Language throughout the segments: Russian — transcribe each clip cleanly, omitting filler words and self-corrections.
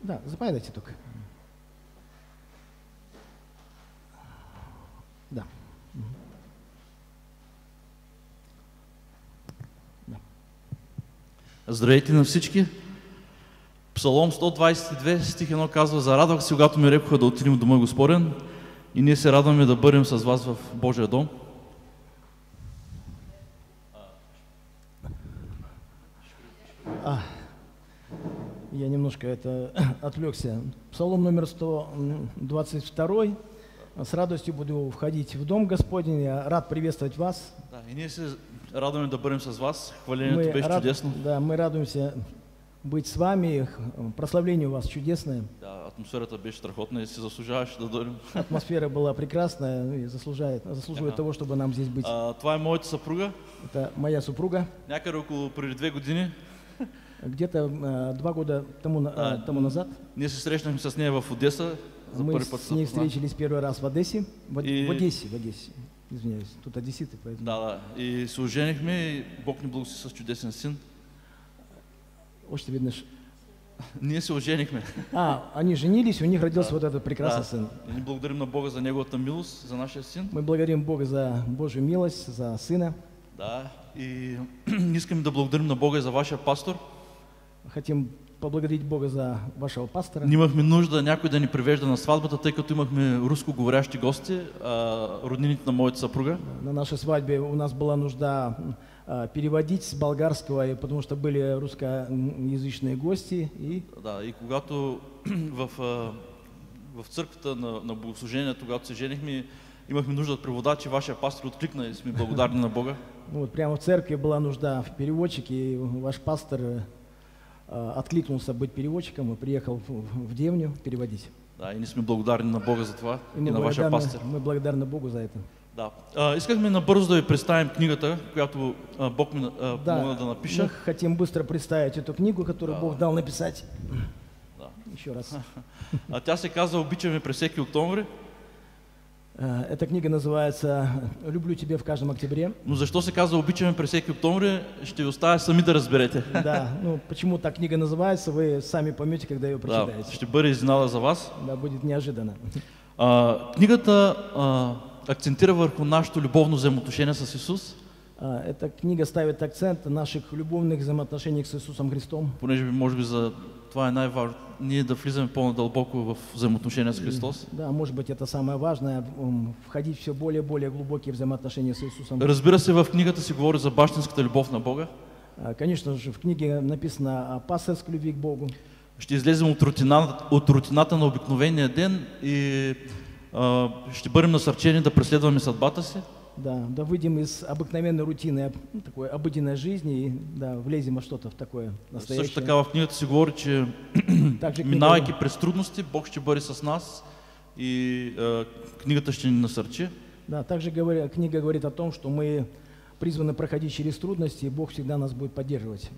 Да, заповядайте только. Да. Здравейте на всички! Псалом 122, стих 1 казва: зарадвах се, когато ми рекоха да отидем в дома Господен, и ние се радваме да бъдем с вас в Божия дом. Я немножко отвлекся. Псалом номер 122. С радостью буду входить в дом Господень. Я рад приветствовать вас. Да, и ние се радваме да бъдем с вас. Хвалението беше чудесно. Да, мы радуемся быть с вами. Прославление у вас чудесное. Да, атмосферата беше страхотна и си заслужаваш да дойдем. Атмосфера была прекрасная и заслуживает того, чтобы нам здесь быть. Това е моята съпруга. Это моя супруга. Някъде около преди 2 години. Где-то 2 года тому назад. Ние се срещнахме с нея в Одеса. Мы с ней встретились первый раз в Одессе. В Одессе. Извиняюсь, тут одесситы, поэтому. Да. И се оженихме, и Бог ни благослови с чудесен син. Очень видно. Ние се оженихме. Они женились, у них родился вот этот прекрасный сын. И ние благодарим на Бога за неговата милост, за нашия син. Мы благодарим Бога за Божью милость, за сына. Да, и искам да благодарим на Бога и за вашия пастор. Хотим поблагодарить Бога за вашего пастора. Имахме нужда някой да ни привежда на сватбата, тъй като имахме рускоговорящи гости, роднините на моята съпруга. На нашей свадьбе у нас была нужда переводить с болгарского, потому что были русскоязычные гости. Да, и когато в църквата на богослужението, когато се женихме, имахме нужда от преводач, и вашия пастор откликна и сме благодарни на Бога. Вот прямо в церкви была нужда в переводчике, и ваш пастор откликнулся быть переводчиком и приехал в деревню переводить. Да, и ние сме благодарни на Бога за това и на вашия пастор. Мы благодарны Богу за это. Да. Искахме набързо да ви представим книгата, която Бог ми помогна да напиша. Мы хотим быстро представить эту книгу, которую Бог дал написать. Да. Еще раз. Тя се казва "Обичаме през всеки октомври". Эта книга называется "Люблю тебя в каждом октябре". Но защо се казва "Обичаме през всеки октомври", ще ви оставя сами да разберете. Да, почему так книга называется, вы сами поймете, когда ее прочитаете. Да, ще бъде изненада за вас. Да, будет неожиданно. Книгата акцентира върху нашето любовно взаимоотношение с Исус. Эта книга ставит акцент на наших любовных взаимоотношениях с Иисусом Христом. Понеже може би за това е най-важно ние да влизаме по-надълбоко в взаимоотношения с Христос. Да, может быть, это самое важное, входить все более и более глубокие взаимоотношения с Иисусом. Разбира се, в книгата се говори за бащинската любов на Бога. Конечно же, в книге написано о пастырской любви к Богу. Ще излезем от рутината на обикновения ден и ще бъдем насърчени да преследваме съдбата си. Да выйдем из обыкновенной рутины, такой обыденной жизни и влезем во что-то в такое настоящее. Също така в книгата се говори, че минавайки през трудности, Бог ще бъде с нас и книгата ще ни насърчи. Да, также книга говорит о том, что мы призваны проходить через трудности, и Бог всегда нас будет поддерживать.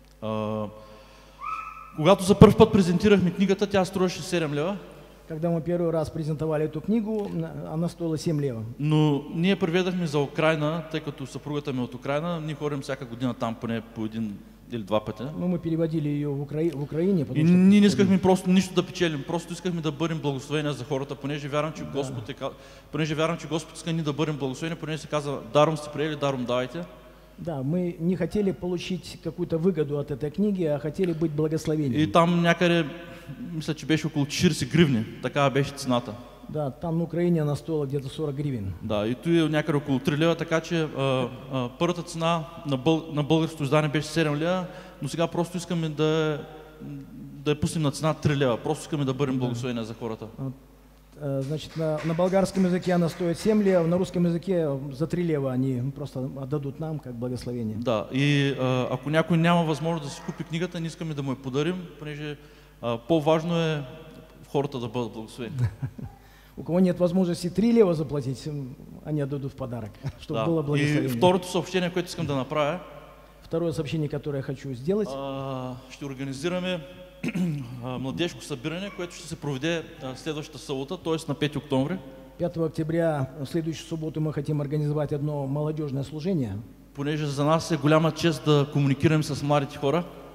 Когато за първ път презентирахме книгата, тя струваше 7 лева. Когда мы первый раз презентовали эту книгу, она стоила 7 лева. Но ние преведахме за Украина, тъй като съпругата ми от Украина, ние ходим всяка година там поне по 1 или 2 пъти. Но мы переводили ее в Украине. И ние не искахме просто нищо да печелим, просто искахме да бъдем благословени за хората, понеже вярвам, че Господ иска ние да бъдем благословени, понеже се казва "Даром сте приели, даром давайте". Да, мы не хотели получить какую-то выгоду от этой книги, а хотели быть благословением. И там някъде, мисля, че беше около 40 гривни, такава беше цената. Да, там на Украине она стоила где-то 40 гривен. Да, и tu е някъде около 3 лева, така че първата цена на българското издание беше 7 лева, но сега просто искаме да я пуснем на цена 3 лева, просто искаме да бъдем благословени за хората. Значит, на болгарском языке она стоит 7 лев, на русском языке за 3 лева они просто отдадут нам как благословение. Да, и ако някой няма възможност да си купи книгата, не искаме да му я подарим, понеже по-важно е хората да бъдат благословени. У кого нет возможности 3 лева заплатить, они отдадут в подарок, чтобы было благословение. И второто съобщение, което искам да направя, второе сообщение, которое я хочу сделать, ще организираме младежко събиране, което ще се проведе следващата събота, т.е. на 5 октомври. 5 октября, в следующую субботу, мы хотим организовать одно молодежное служение. Понеже за нас е голяма чест да комуникираме с младите хора.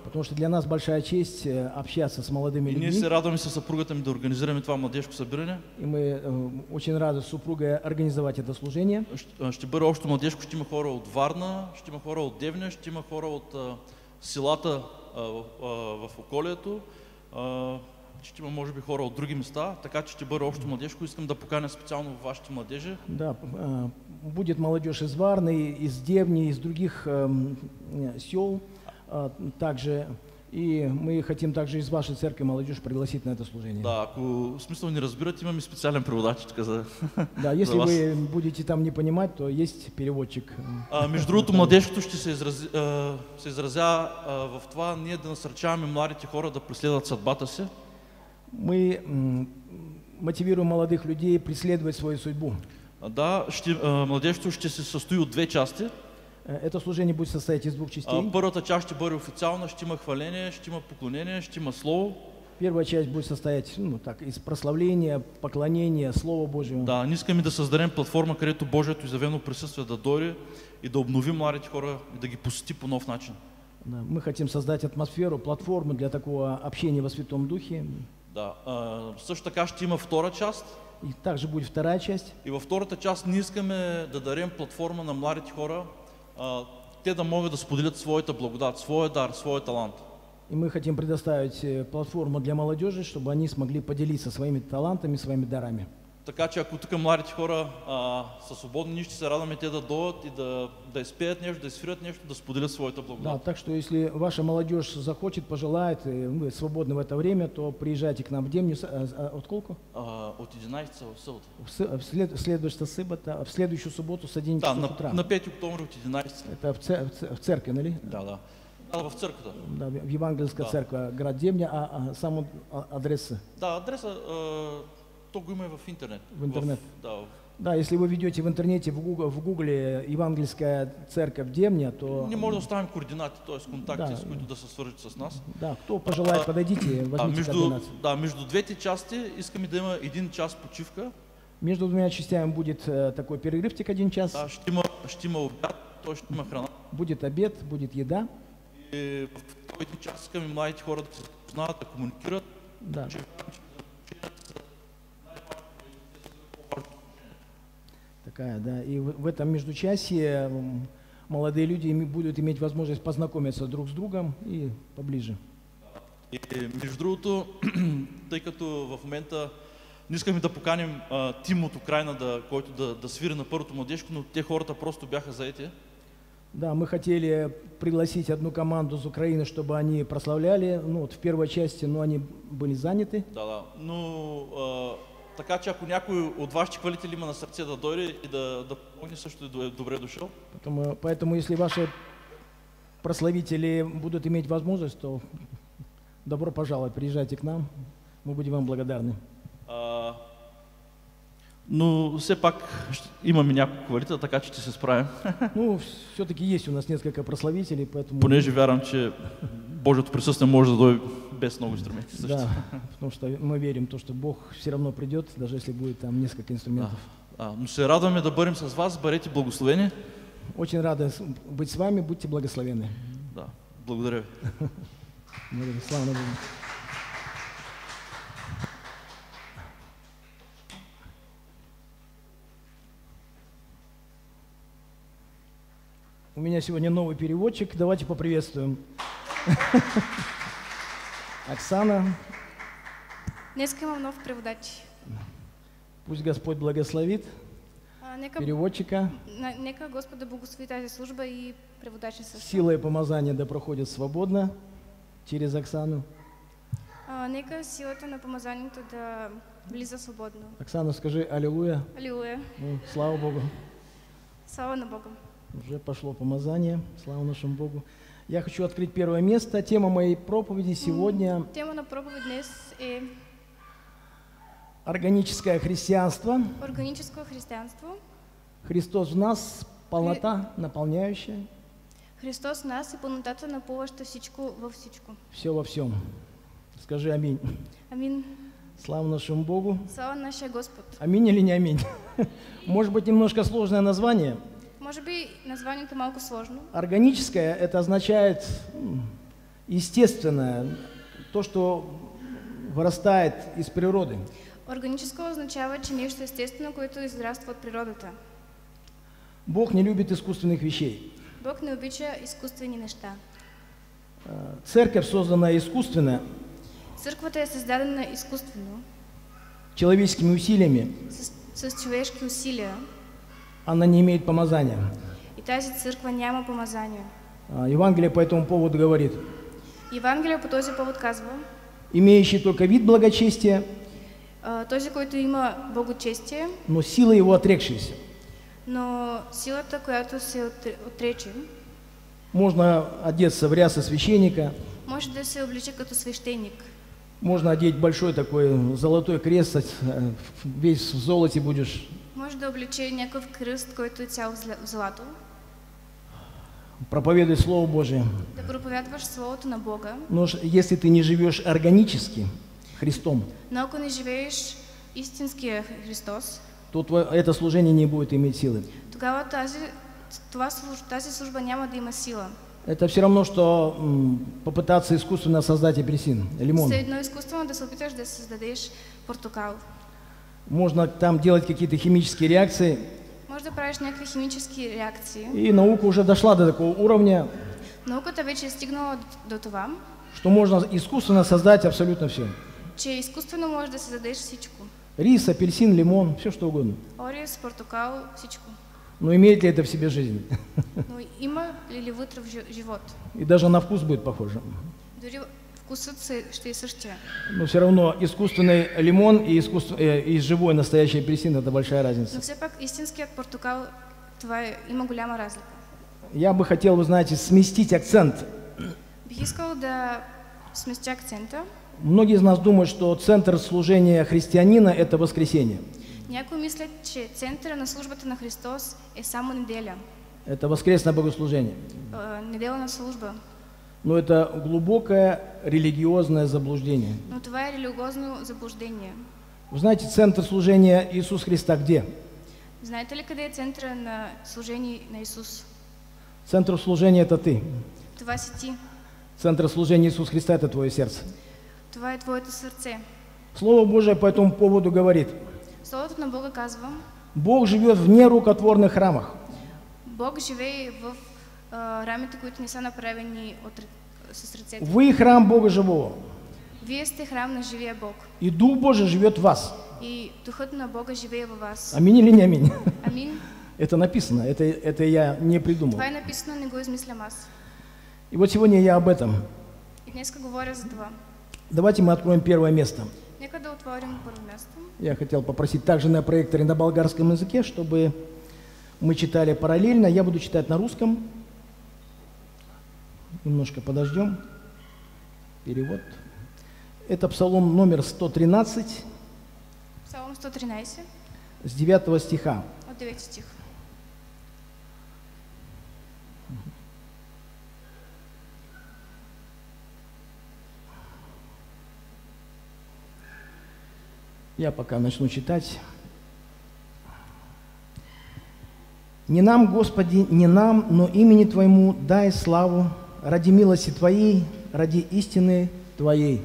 Потому что для нас большая честь общаться с молодыми И ние людьми. се радваме със съпругата ми да организираме това младежко събиране. И мы очень рады с супругой организовать это служение. Ще бъде общо младежко, ще има хора от Варна, ще има хора от Девня, ще има хора от селата в околието, ще има може би хора от други места, така че ще бъде общо младежко. Искам да поканя специално вашите младежи. Да, будет молодежь из Варны, из Девни, из других сел также. И мы хотим также из вашей церкви молодежь пригласить на это служение. Да, ако в смисъл не разбират, имаме специален преводачичка за Да, если за вас. вы будете там не понимать, то есть переводчик. Между другото, младежкото ще се изразя в това ние да насърчаваме младите хора да преследват съдбата си. Мы мотивируем молодых людей преследовать свою судьбу. Да, младежкото ще се състои от две части. Это служение будет состоять из двух частей. Първата част ще бъде официална, ще има хваление, ще има поклонение, ще има слово. Первая часть будет состоять из прославления, поклонения, Слова Божьего. Да, ние искаме да създадем платформа, където Божието изявено присъствие да дойде и да обнови младите хора и да ги посети по нов начин. Да, мы хотим создать атмосферу, платформу для такого общения во Святом Духе. Да, също така ще има втора част. И также будет вторая часть. И във втората част ние искаме да дадем платформа на младите хора, те да могат да споделят своята благодат, своя дар, своя талант. И мы хотим предоставить платформу для молодежи, чтобы они смогли поделиться своими талантами, своими дарами. Така че ако тук младите хора са свободни, ние ще се радваме те да дойдат и да изпеят нещо, да изсвирят нещо, да споделят своята благодат. Да, так что если ваша молодежь захочет, пожелает, и вы свободны в это время, то приезжайте к нам в Демню. От колко? От 11 в събота. В следующую субботу с 11 часов утра. На 5 октомври от 11. Это в церкви, нали? Да. В църквата. Да, в Евангельская церковь, град Демня, а сам адрес? Да, адреса, то го има и в интернет. В интернет? Да. Да, если вы ведете в интернете, в гугле Евангельская церковь Демня, то... Не може да оставим координати, т.е. контакти, с които да се свържат с нас. Да, кто пожелает, подойдите, возьмите координации. Да, между двете части искаме да има един час почивка. Между двумя частями будет такой перерывчик 1 час. Да, ще има обяд, т.е. ще има храна. Будет обед, будет еда. И в този час искаме младите хора да се познават, да комуникират. Да. Такая, да. И в этом междучасье молодые люди будут иметь возможность познакомиться друг с другом и поближе. И между другото, тъй като в момента не искаме да поканим тим от Украина, който да свири на първото младежко, но те хората просто бяха заети. Да, мы хотели пригласить одну команду из Украины, чтобы они прославляли, в первой части, но они были заняты. Да. Но така че ако някой от вашите хвалители има на сърце да дойде и да помогне, също е добре дошъл. Поэтому если ваши прославители будут иметь возможность, то добро пожаловать, приезжайте к нам, мы будем вам благодарны. Но все пак имаме няколко хвалителя, така че ще се справим. Все-таки есть у нас несколько прославителей, поэтому... Понеже вярвам, че Божието присъствие може да дойде без много инструменти. Да, потому что мы верим в то, что Бог все равно придет, даже если будет там несколько инструментов. Но се радваме да бъдем с вас, бъдете благословени. Очень рады быть с вами, будьте благословенны. Да, благодаря ви. Слава Богу. У меня сегодня новый переводчик. Давайте поприветствуем. Оксана. Днеска имам нов преводач. Пусть Господь благословит переводчика. Нека Господь да благослови тази служба и преводача също. Сила и помазание да проходят свободно через Оксану. Нека силата на помазанието да влиза свободно. Оксана, скажи аллилуйя. Аллилуйя. Слава Богу. Слава на Бога. Уже пошло помазание. Слава нашему Богу. Я хочу открыть первое место. Тема моей проповеди сегодня. Тема на проповедь днес е органическое христианство. Органическое християнство. Христос в нас, полнота наполняющая. Христос в нас и пълнотата напълваща всичко във всичко. Все во всем. Скажи аминь. Аминь. Слава нашему Богу. Слава нашия Господ. Аминь или не аминь? Может быть, немножко сложное название. Може би названието малко сложно. Органическое — это означает естественное, то, что вырастает из природы. Органическо означава, че нещо естествено, което израства от природата. Бог не любит искусственных вещей. Бог не обича изкуствени неща. Церковь создана искусственно, Църквата е създадена изкуствено, человеческими усилиями. с човешки усилия. Она не имеет помазания. И тази църква няма помазание. Евангелие по этому поводу говорит: Евангелие по този повод казва, имеющий только вид благочестия, този, който има благочестие, но сила его отрекшаяся. но силата, която се отрече, Можно одеться в рясы священника, може да се облича като свещеник. можно одеть большой такой золотой крест, весь в золоте будешь. Може да обличи някакъв кръст, който е цял в злато, Проповедуй Слово Божие. да проповядваш Словото на Бога, Но если ты не живешь органически Христом, но ако не живееш истинския Христос, то это служение не будет иметь силы. тогава тази служба няма да има сила. Это все равно, что попытаться искусственно создать апельсин, лимон. Все едно изкуствено да се опиташ да създадеш портокал. Можно там делать какие-то химические реакции. Може да правиш някакви химически реакции. И наука уже дошла до такого уровня, Науката вече е стигнала до това, что можно искусственно создать абсолютно все. че изкуствено можеш да създадеш всичко. Рис, апельсин, лимон, все что угодно. Ориз, портокал, всичко. Но имеет ли это в себе жизнь? Но има ли вътре в живот? И даже на вкус будет похоже. Дори вкусът ще е същия. Но все равно искусственный лимон и живой настоящий апельсин – это большая разница. Но все пак истинският портокал, това има голяма разлика. Я бы хотел, вы знаете, сместить акцент. Бих искал да сместя акцента. Многие из нас думают, что центр служения христианина – это воскресенье. Някои мислят, че центъра на службата на Христос е само неделя. Это воскресное богослужение. Неделна служба. Но это глубокое религиозное заблуждение. Но това е религиозно заблуждение. Вы знаете, центр служения Иисуса Христа где? Знаете ли къде е центъра на служение на Исус? Центр служения – это ты. Това си ти. Центр служения Иисуса Христа – это твое сердце. Това е твоето сърце. Слово Божие по этому поводу говорит: Словото на Бога казва, Бог живет в нерукотворных храмах. Бог живее в рамите, които не са направени с ръцете. Вы храм Бога живого. Вие сте храм на живия Бог. И Дух Божий живет в вас. И Духът на Бога живее във вас. Аминь или не аминь? Амин. Это написано, это я не придумал. Това е написано, не го измислям аз. И вот сегодня я об этом. И днеска говоря за това. Давайте мы откроем первое место. Нека да отворим първо място. Я хотел попросить также на проекторе на болгарском языке, чтобы мы читали параллельно. Я буду читать на русском. Немножко подождем. Перевод. Это Псалом номер 113. Псалом 113. С 9 стиха. От 9 стих. Я пока начну читать. «Не нам, Господи, не нам, но имени Твоему дай славу, ради милости Твоей, ради истины Твоей».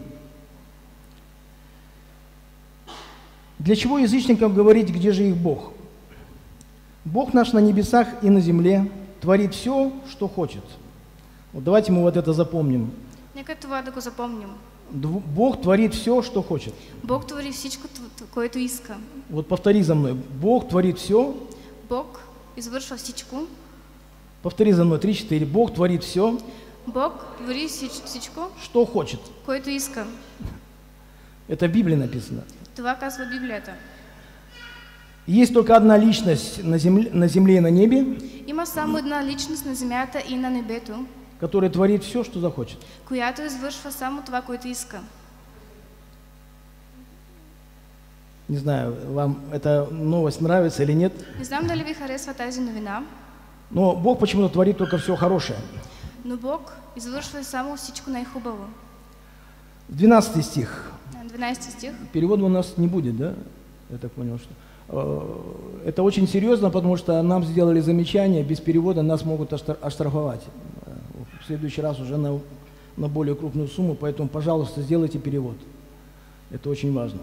Для чего язычникам говорить, где же их Бог? Бог наш на небесах и на земле творит все, что хочет. Вот давайте мы вот это запомним. Нека това да го запомним. Бог творит все, что хочет. Бог твори всичко, което иска. Вот повтори за мной. Бог творит все. Бог извършва всичко. Повтори за мной 3-4. Бог творит все. Бог твори всичко, что хочет. което иска. Это в Библии написано. Това казва Библията. Есть только одна личность на земле и на небе. Има само една личност на земята и на небето, который творит все, что захочет. която извършва само това, което иска. Не знаю, вам эта новость нравится или нет. Не знам дали ви харесва тази новина. Но Бог почему-то творит только все хорошее. Но Бог извършва само всичко най-хубаво. 12 стих. 12 стих. Перевода у нас не будет, да? Я так понял, что... Это очень серьезно, потому что нам сделали замечание, без перевода нас могут оштрафовать. В следующий раз уже на более крупную сумму, поэтому, пожалуйста, сделайте перевод. Это очень важно.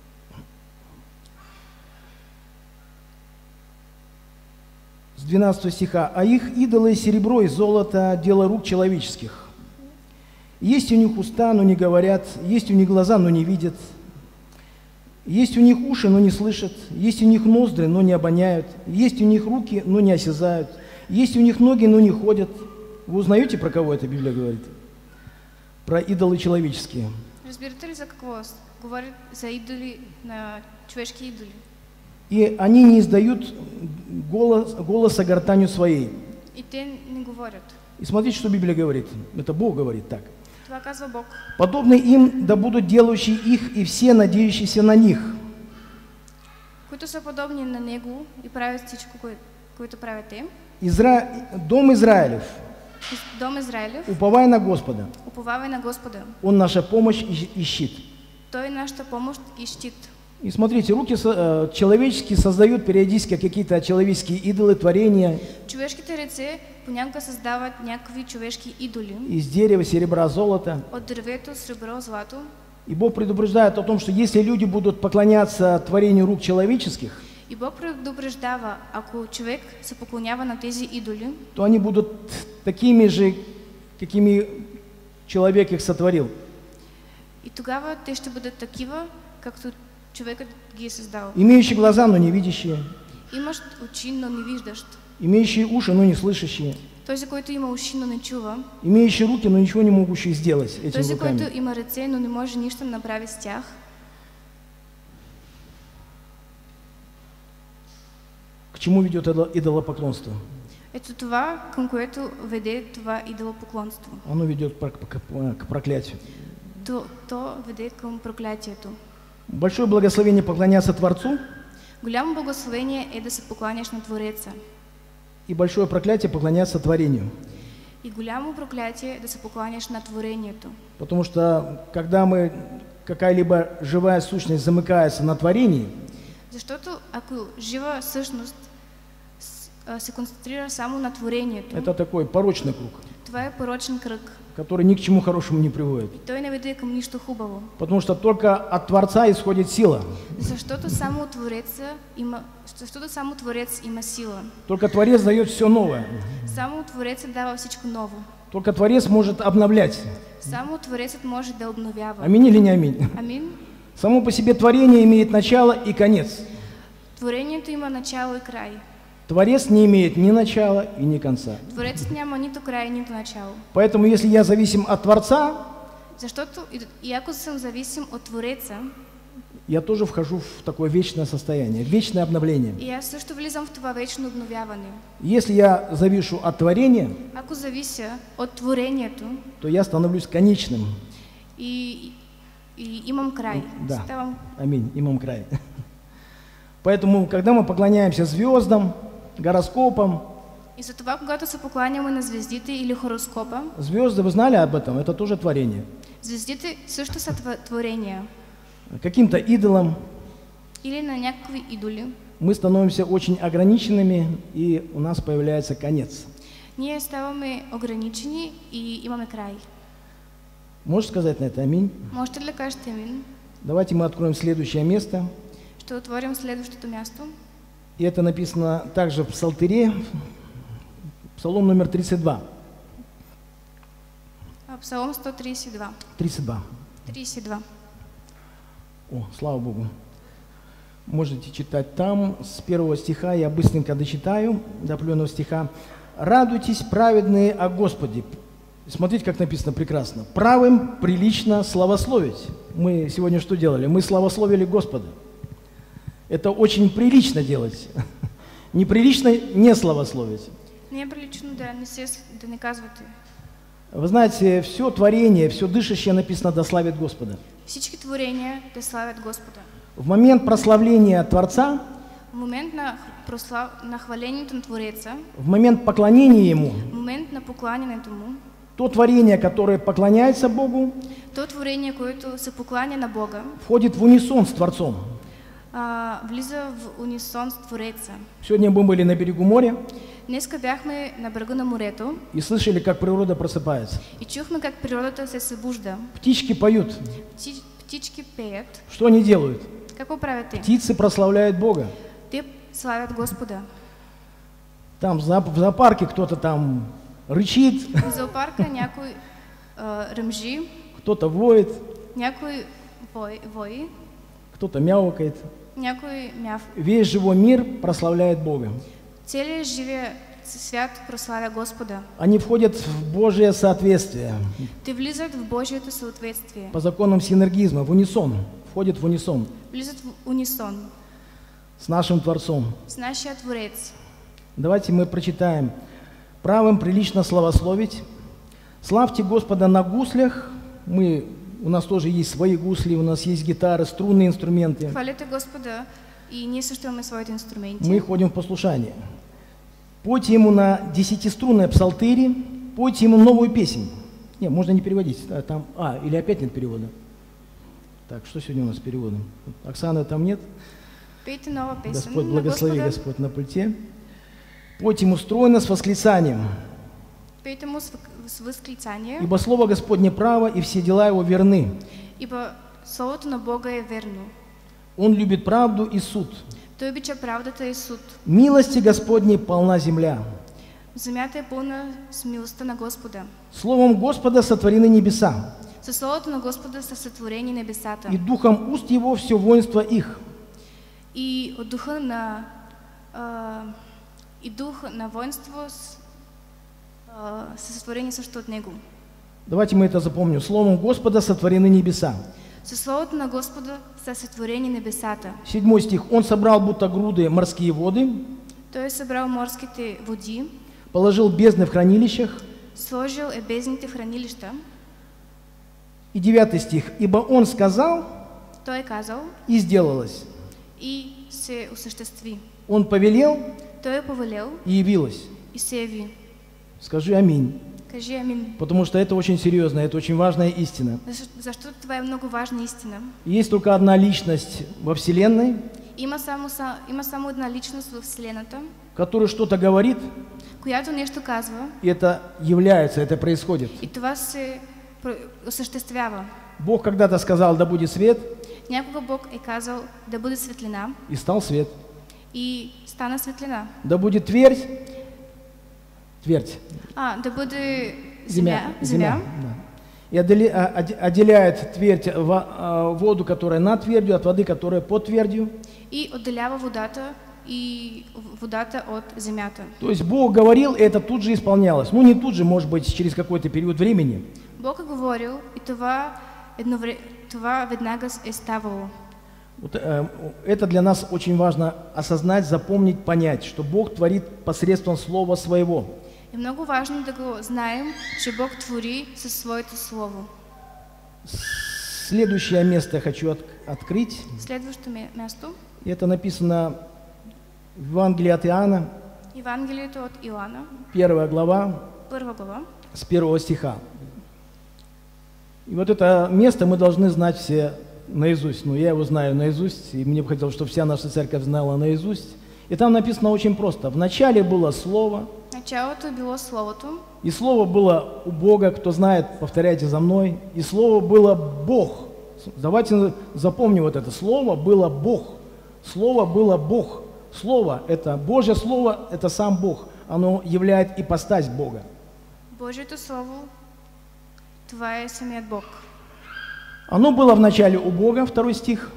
С 12 стиха. «А их идолы серебро и золото, дело рук человеческих. Есть у них уста, но не говорят, есть у них глаза, но не видят, есть у них уши, но не слышат, есть у них ноздри, но не обоняют, есть у них руки, но не осязают, есть у них ноги, но не ходят». Вы узнаете, про кого эта Библия говорит? Про идолы человеческие. Разбирате ли за какво говорят за идоли, на човешки идоли? И они не издают голоса гортанью своей. И те не говорят. И смотрите, что Библия говорит. Это Бог говорит так. Това казва Бог. «Подобны им да будут делающие их и все надеющиеся на них». Които са подобни на Него и правят всичко, което правят те. Дом Израилев, Дом Израилев, уповай на Господа. уповавай на Господа. Он наша помощь и щит. Той нашата помощ и щит. И смотрите, руки человеческие создают периодически какие-то человеческие идолы, творения. Човешките ръце понякога създават някакви човешки идоли. Из дерева, серебра, золота. От дървето, сребро, злато. И Бог предупреждает о том, что если люди будут поклоняться творению рук человеческих, И Бог предупреждава, ако човек се поклонява на тези идоли, то они будут такими же, какими человек их сотворил. и тогава те ще бъдат такива, както човекът ги е създал. Имеющие глаза, но не видящие. Имаш очи, но не виждащ. Имеющие уши, но не слышащие. Този, който има уши, но не чува. Имеющие руки, но ничего не могущие сделать этими Този, руками. който има ръце, но не може нищо да направи с тях. К чему ведет идолопоклонство? Ето това, към което веде това идолопоклонство. Оно ведет к проклятию. То веде към проклятието. Большое благословение поклоняться Творцу, Голямо благословение е да се покланяш на Твореца. и большое проклятие поклоняться творению. И голямо проклятие е да се покланяш на творението. Потому что, когда какая-либо живая сущность замыкается на творении, Защото ако жива същност се концентрира само на творението, это такой порочный круг, това е порочен кръг. который ни к чему хорошему не приводит. И той не веде към нищо хубаво. Потому что только от Творца исходит сила. Защото само Творец има сила. Только Творец дает все новое. Само Творецът дава всичко ново. Только Творец может обновлять. Само Творецът може да обновява. Аминь или не аминь? Амин. Само по себе творение имеет начало и конец. Творението има начало и край. Творец не имеет ни начала и ни конца. Творецът няма нито край, нито начало. Поэтому, если я зависим от Творца, Защото и ако съм зависим от Твореца, я тоже вхожу в такое вечное состояние, вечное обновление. и аз също влизам в това вечно обновяване. Если я завишу от творения, Ако завися от творението, то я становлюсь конечным. и имам край. Да. Ставам. Аминь. Имам край. Поэтому, когда мы поклоняемся звездам, гороскопам, И за това, когато се покланяме на звездите или хороскопа, звезды, вы знали об этом? Это тоже творение. звездите също са творения. Каким-то идолам Или на някакви идоли, мы становимся очень ограниченными, и у нас появляется конец. ние ставаме ограничени и имаме край. Можешь сказать на это аминь? Можете ли да кажете амин? Давайте мы откроем следующее место. Ще отворим следващото място. И это написано также в Псалтире, Псалом номер 32. Псалом 132. 32. 32. О, слава Богу. Можете читать там, с 1 стиха, я быстренько дочитаю, до определенного стиха. «Радуйтесь, праведные, о Господе». Смотрите, как написано прекрасно. «Правым прилично славословить». Мы сегодня что делали? Мы славословили Господа. Это очень прилично делать. Неприлично не славословить. Не е прилично да не казвате. Вы знаете, все творение, все дышащее написано «да славит Господа». Всички творения да славят Господа. В момент прославления Творца, В момент на хвалението на Твореца, в момент поклонения Ему, в момент на покланянето Му, то творение, которое поклоняется Богу, то творение, което се покланя на Бога, входит в унисон с Творцом. влиза в унисон с Твореца. Сегодня мы были на берегу моря. Днеска бяхме на брега на морето и слышали, как природа просыпается. и чухме как природата се събужда. Птички поют. Птички пеят. Что они делают? Какво правят те? Птицы прославляют Бога. Те славят Господа. Там в зоопарке кто-то там рычит, В зоопарка някой ръмжи, кто-то воет, някой вои, кто-то мяукает. някой мяв. Весь живой мир прославляет Бога. Целият живия свят прославя Господа. Они входят в Божие соответствие, Те влизат в Божието съответствие. по законам синергизма, в унисон, входят в унисон Влизат в унисон с нашим Творцом. с нашия Творец. Давайте мы прочитаем. Правым прилично славословить. Славьте Господа на гуслях. У нас тоже есть свои гусли, у нас есть гитары, струнные инструменты. Хвалете Господа и ние също имаме своите инструменти. Мы ходим в послушание. Пойте ему на 10-струнные псалтыри, пойте ему новую песнь. Не, можно не переводить. Там, или опять нет перевода. Так, что сегодня у нас с переводом? Оксаны там нет. Пейте нова песен Господь, на благослови, Господа. Господь, на пульте. Пойте ему стройно с восклицанием. Пейте му с възклицание, Ибо слово Господне право, и все дела его верны. ибо Словото на Бога е верно. Он любит правду и суд. Той обича правдата и суд. Милости Господней полна земля. Земята е пълна с милостта на Господа. Словом Господа сотворены небеса, Със Словото на Господа са сътворени небесата. и духом уст его все воинство их. И от духа на дух на воинство са сътворени също от него. Давайте мы это запомним. Словом Господа сотворены небеса. Със Словото на Господа са сътворени небесата. 7 стих. Он собрал будто груды морские воды, Той е събрал морските води, положил бездны в хранилищах. сложил е бездните в хранилища. И 9 стих. Ибо он сказал, Той е казал и сделалось. и се осъществи. Он повелел, Той е повелел и явилось. и се яви. Скажи аминь. Кажи амин. Потому что это очень серьезно, это очень важная истина. Защото това е много важна истина. Есть только одна личность во Вселенной, Има само една личност в Вселената, которая что-то говорит, която нещо казва и это является, это происходит. и това се осъществява. Бог когда-то сказал, да будет свет, Някога Бог е казал да бъде светлина и стал свет. и стана светлина. Да будет твердь, Да бъде земя. Да. И отделяет твердь воду, которая над твердью, от воды, которая под твердью. И отделява водата от земята. То есть Бог говорил, и это тут же исполнялось. Ну не тут же, может быть, через какой-то период времени. Бог е говорил и това веднага е ставало. Вот, это для нас очень важно осознать, запомнить, понять, что Бог творит посредством Слова Своего. Е много важно да го знаем, че Бог твори със своето слово. Следующее место хочу открыть. Следващото място. Это написано в Евангелии от Иоанна, Евангелието от Иоанна, 1 глава, 1 глава, с 1 стиха. И вот это место мы должны знать все наизусть. Ну, я его знаю наизусть, и мне бы хотелось, чтобы вся наша церковь знала наизусть. И там написано очень просто. Вначале было Слово, началото било Словото, и Слово было у Бога, кто знает, повторяйте за мной, и Слово было Бог. Давайте запомним вот это. Слово было Бог. Слово было Бог. Слово – это Божье Слово, это сам Бог. Оно являет ипостась Бога. Божието Слово, това е самият Бог. Оно было в начале у Бога, 2 стих.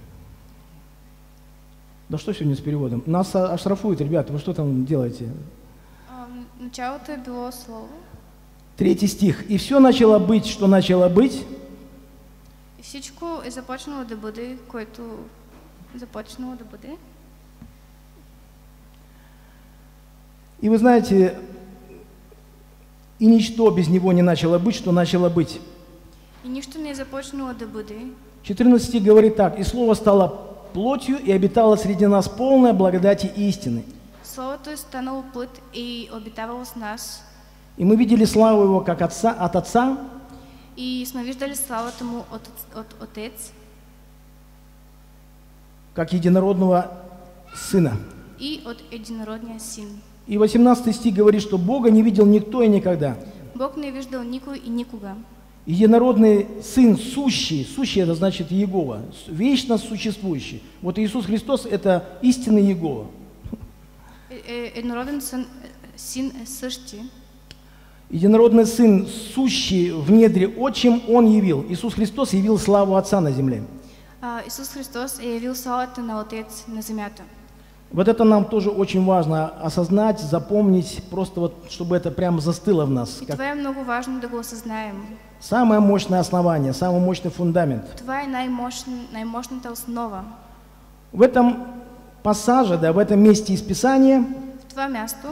Да что сегодня с переводом? Нас оштрафуют, ребята, вы что там делаете? Началото е било Слово. 3 стих. И все начало быть, что начало быть. И всичко е започнало да бъде, което започнало да бъде. И вы знаете, и ничто без него не начало быть, что начало быть. И нищо не е започнало да бъде. 14 стих говорит так. И Слово стало плотью и обитало среди нас полное благодати и истины. Словото е станало плът и обитавало с нас. И мы видели славу Его как от Отца. И сме виждали славата Му от Отец. Как единородного Сына. И от единородния Син. И 18 стих говорит, что Бога не видел никто и никогда. Бог не виждал никой и никога. Единородный Сын сущий, сущий это значит Иегова, вечно существующий. Вот Иисус Христос это истинный Иегова. Единороден Син същи. Единородный Сын, сущий в недре Отчим, Он явил. Иисус Христос явил славу Отца на земле. Исус Христос явил славата на Отец на земята. Вот это нам тоже очень важно осознать, запомнить, просто вот, чтобы это прямо застыло в нас. И това много важно да го осъзнаем. Самое мощное основание, самый мощный фундамент. Това е най-мощната основа. В этом пассаже, да, в этом месте из Писания В това място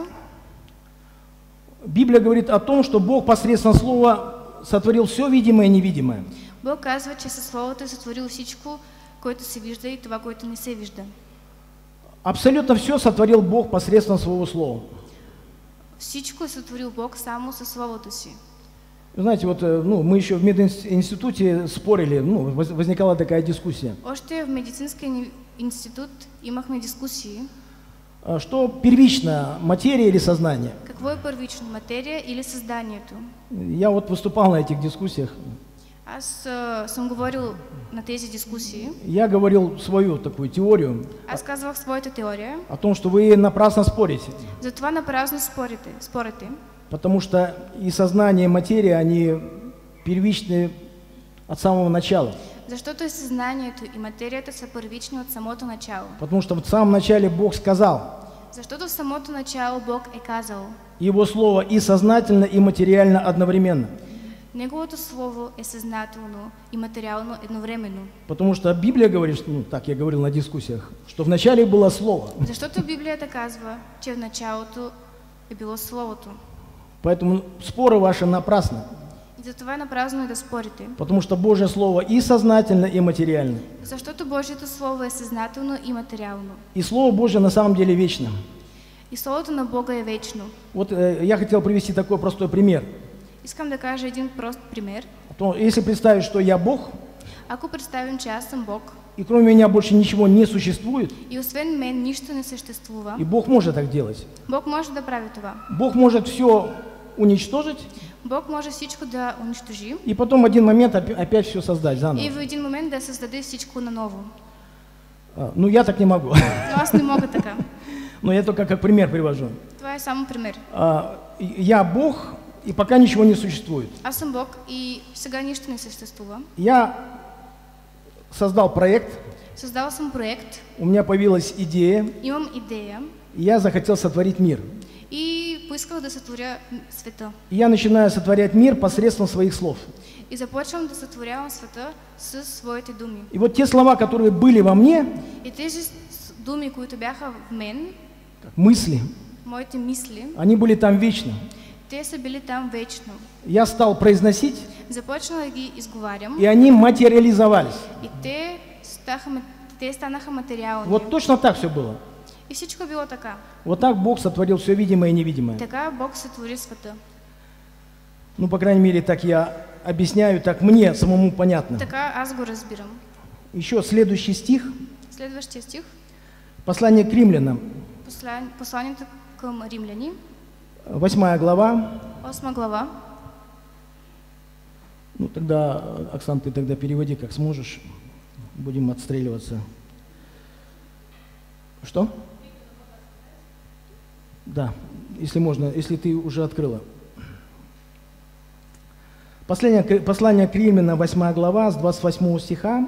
Библия говорит о том, что Бог посредством Слова сотворил все видимое и невидимое. Бог казва, че със Словото е сътворил всичко, което се вижда и това, което не се вижда. Абсолютно все сотворил Бог посредством Своего Слова. Всичко е сътворил Бог само със Словото си. Вы знаете, вот мы еще в мединституте спорили, возникала такая дискуссия. Още в медицинския институт имахме дискусии. Что первично, материя или сознание? Какво е първично, материя или създанието? Я вот выступал на этих дискуссиях. Аз съм говорил на тези дискусии. Я говорил свою такую теорию. Аз казвах своята теория. О том, что вы напрасно спорите. Затова напразно спорите. Потому что и сознание, и материя, они первичны от самого начала. Защото и съзнанието, и материята са първични от самото начало. Потому что в самом начале Бог сказал. Защото в самото начало Бог е казал. Его слово и сознательно, и материально одновременно. Неговото слово е съзнателно и материално едновременно. Потому что Библия говорит, так я говорил на дискуссиях, что в начале было Слово. Защото Библията казва, че в началото е било Словото. Поэтому споры ваши напрасны. И затова напразно е да спорите. Потому что Божье Слово и сознательно, и материально. Защото Божието Слово е съзнателно и материално. И Слово Божье на самом деле вечно. И Словото на Бога е вечно. Вот я хотел привести такой простой пример. Искам да кажа един прост пример. Если представить, что я Бог, Ако представим, че аз съм Бог, и кроме меня больше ничего не существует, и освен мен нищо не съществува, и Бог может так делать. Бог може да прави това. Бог может все уничтожить, Бог може всичко да унищожи и потом в один момент опять все создать заново. и в един момент да създаде всичко наново. Ну, я так не могу. Но аз не мога така. Но я только как пример привожу. Това е само пример. Я Бог, и пока ничего не существует. Аз съм Бог и сега нищо не съществува. Я создал проект. Създал съм проект. У меня появилась идея. Имам идея. И я захотел сотворить мир. И поисках да сътворя света. И я начинаю сотворять мир посредством своих слов. И започвам да сътворявам света със своите думи. И вот те слова, которые были во мне, И тези думи, които бяха в мен, мысли, моите мисли, они были там вечно. те са били там вечно. Я стал произносить, Започна да ги изговарям и они материализовались. и те станаха материални. Вот точно так все было. И всичко било така. Вот так Бог сотворил все видимое и невидимое. Така Бог сътвори света. Ну, по крайней мере, так я объясняю, так мне самому понятно. Така аз го разбирам. Еще следующий стих, Следващия стих. послание к римлянам, Посланието към римляни, 8 глава. 8 глава. Ну, тогда, Оксан, ты тогда переводи, как сможешь. Будем отстреливаться. Что? Да, если можно, если ты уже открыла. Послание к римлянам, 8 глава, с 28 стиха.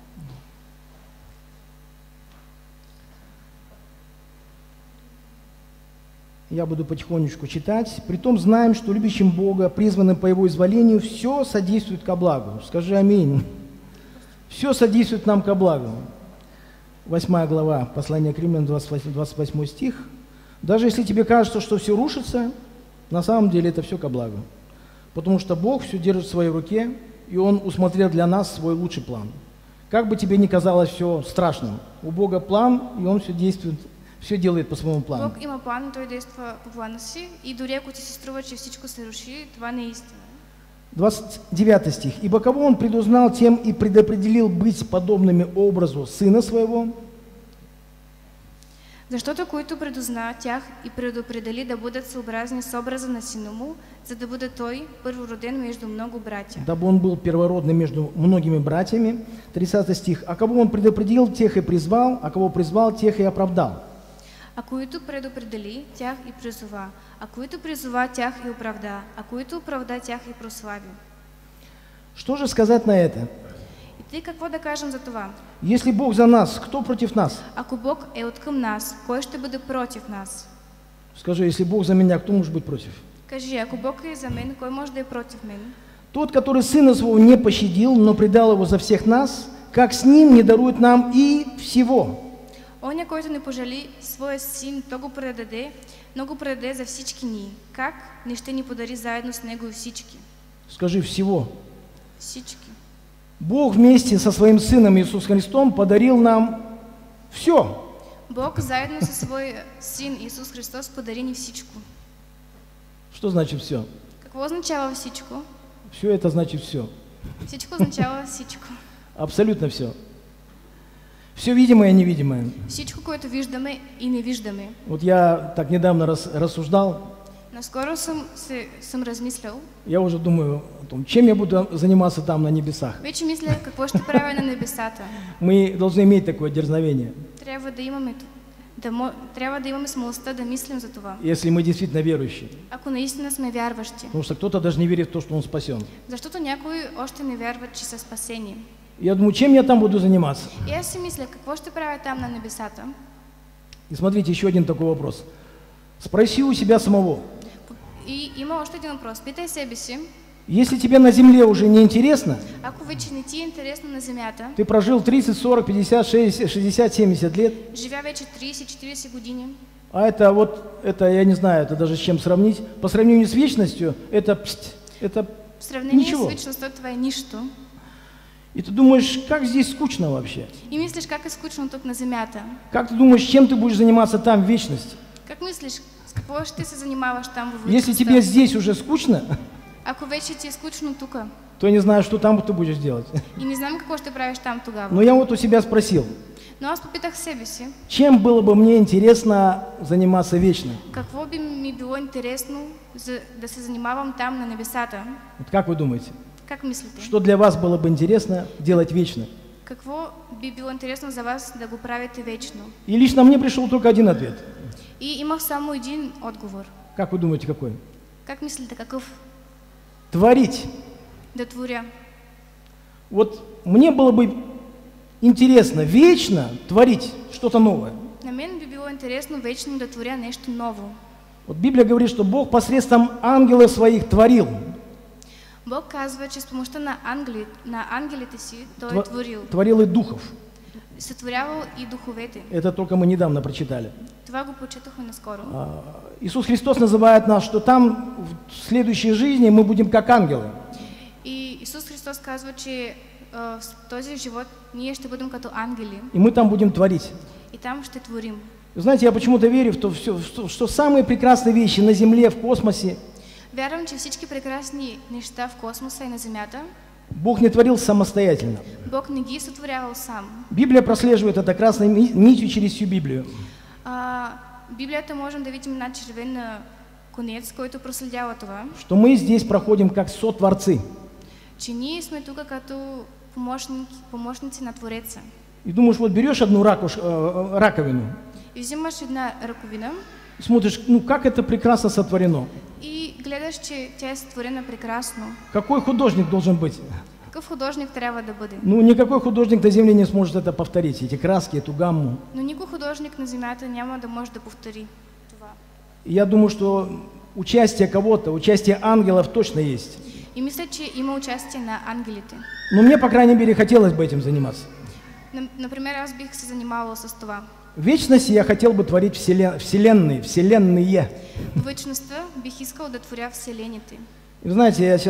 Я буду потихонечку читать. «Притом знаем, что любящим Бога, призванным по Его изволению, все содействует ко благу». Скажи аминь. Все содействует нам ко благу. 8 глава, послание к римлянам, 28 стих. Даже если тебе кажется, что все рушится, на самом деле это все ко благу. Потому что Бог все держит в своей руке, и Он усмотрел для нас свой лучший план. Как бы тебе ни казалось все страшным, у Бога план, и Он все действует, все делает по своему плану. Бог има план, той действа по плана си и дори ако ти се струва, че всичко се руши, това не е истина. 29 стих. «Ибо кого Он предузнал, тем и предопределил быть подобными образу Сына Своего». Защото който предозна тях и предопредели да бъдат съобразни с образа на сина му, за да бъде той първороден между много братья. Дабы он был первородным между многими братьями. 30 стих. А кого он предопределил, тех и призвал, а кого призвал, тех и оправдал. А които предопредели, тях и призова. А които призова, тях и оправда. А които оправда, тях и прослави. Что же сказать на это? И тъй какво да кажем за това? Если Бог за нас, кто против нас? Ако Бог е откъм нас, кой ще бъде против нас? Скажи, если Бог за меня, кто может быть против? Кажи, ако Бог е за мен, кой може да е против мен? Тот, который Сына Своего не пощадил, но предал Его за всех нас, как с Ним не дарует нам и всего? Оня, който не пожали своя син, то го предаде, но го предаде за всички ни. Как не ще ни подари заедно с него и всички? Скажи, всего. Всички. Бог вместе со Своим Сыном Иисусом Христом подарил нам все. Бог заедно със своя син Исус Христос подари ни всичко. Что значит все? Какво означава всичко? Все это значит все. Всичко означава всичко. Абсолютно все. Все видимое и невидимое. Всичко, което виждаме и не виждаме. Вот я так недавно рассуждал. Наскоро съм размислял. Я уже думаю о том, чем я буду заниматься там на небесах. Вече мисля какво ще правя на небесата. Мы должны иметь такое дерзновение. Трябва да имаме смелостта да мислим за това. Если мы действительно верующие. Ако наистина сме вярващи. Потому что кто-то даже не верит в то, что он спасен. Защото някои още не вярват, че са спасени. Я думаю, чем я там буду заниматься? И аз си мисля, какво ще правя там на небесата? И смотрите, еще один такой вопрос. Спроси у себя самого. И има още един въпрос. Питай себе си. Если тебе на земле уже не интересно, ако вече не ти е интересно на земята, ты прожил 30, 40, 50, 60, 70 лет, живя вече 30-40 години, а это, я не знаю, это даже с чем сравнить, по сравнению с вечностью, это в сравнение ничего. с вечността това е нищо. И ты думаешь, как здесь скучно вообще? И мислиш как е скучно тук на земята. Как ты думаешь, чем ты будешь заниматься там в вечности? Как мислиш, с какво ще се занимаваш там в вечността? Если тебе здесь уже скучно, ако вече ти е скучно тук, то я не знаю, что там ты будешь делать. и не знам какво ще правиш там тогава. Но я вот у себя спросил, Но аз попитах себе си, чем было бы мне интересно заниматься вечно? какво би ми било интересно да се занимавам там на небесата? Вот как вы думаете? Как мислите? Что для вас было бы интересно делать вечно? Какво би било интересно за вас да го правите вечно? И лично мне пришел только один ответ. И имах само един отговор. Как вы думаете, какой? Как мислите, какъв? Творить. Да творя. Вот мне было бы интересно вечно творить что-то новое. На мен би било интересно вечно да творя нещо ново. Вот Библия говорит, что Бог посредством ангелов своих творил. Бог казва, че с помощта на ангелите си Той е творил. Творил и духов. Сътворявал и духовете. Это только мы недавно прочитали. Това го прочетохме наскоро. Иисус Христос называет нас, что там в следующей жизни мы будем как ангелы. И Исус Христос казва, че в този живот ние ще бъдем като ангели. И мы там будем творить. И там ще творим. Знаете, я почему-то верю в то, что самые прекрасные вещи на Земле, в космосе, Вярвам, че всички прекрасни неща в космоса и на земята Бог не творил самостоятельно. Бог не ги сътворявал сам. Библия прослеживает это красной нитью через всю Библию. Библията можем да видим на червен конец, който проследява това. Что мы здесь проходим как сотворцы. Че ние сме тук като помощници на Твореца. И думаешь, вот берешь одну раковину. И взимаш една раковина. И смотришь, ну как это прекрасно сотворено. И гледаш, че тя е сътворена прекрасно. Какой художник должен быть? Какъв художник трябва да бъде? Ну никакой художник на земле не сможет это повторить, эти краски, эту гамму. Но никой художник на земята няма да може да повтори това. И я думаю, что участие кого-то, участие ангелов точно есть. И мисля, че има участие на ангелите. Но мне, по крайней мере, хотелось бы этим заниматься. Например, аз бих се занимавала с това. В вечности я хотел бы творить вселенные. В вечността бих искал да творя вселените. Вы знаете,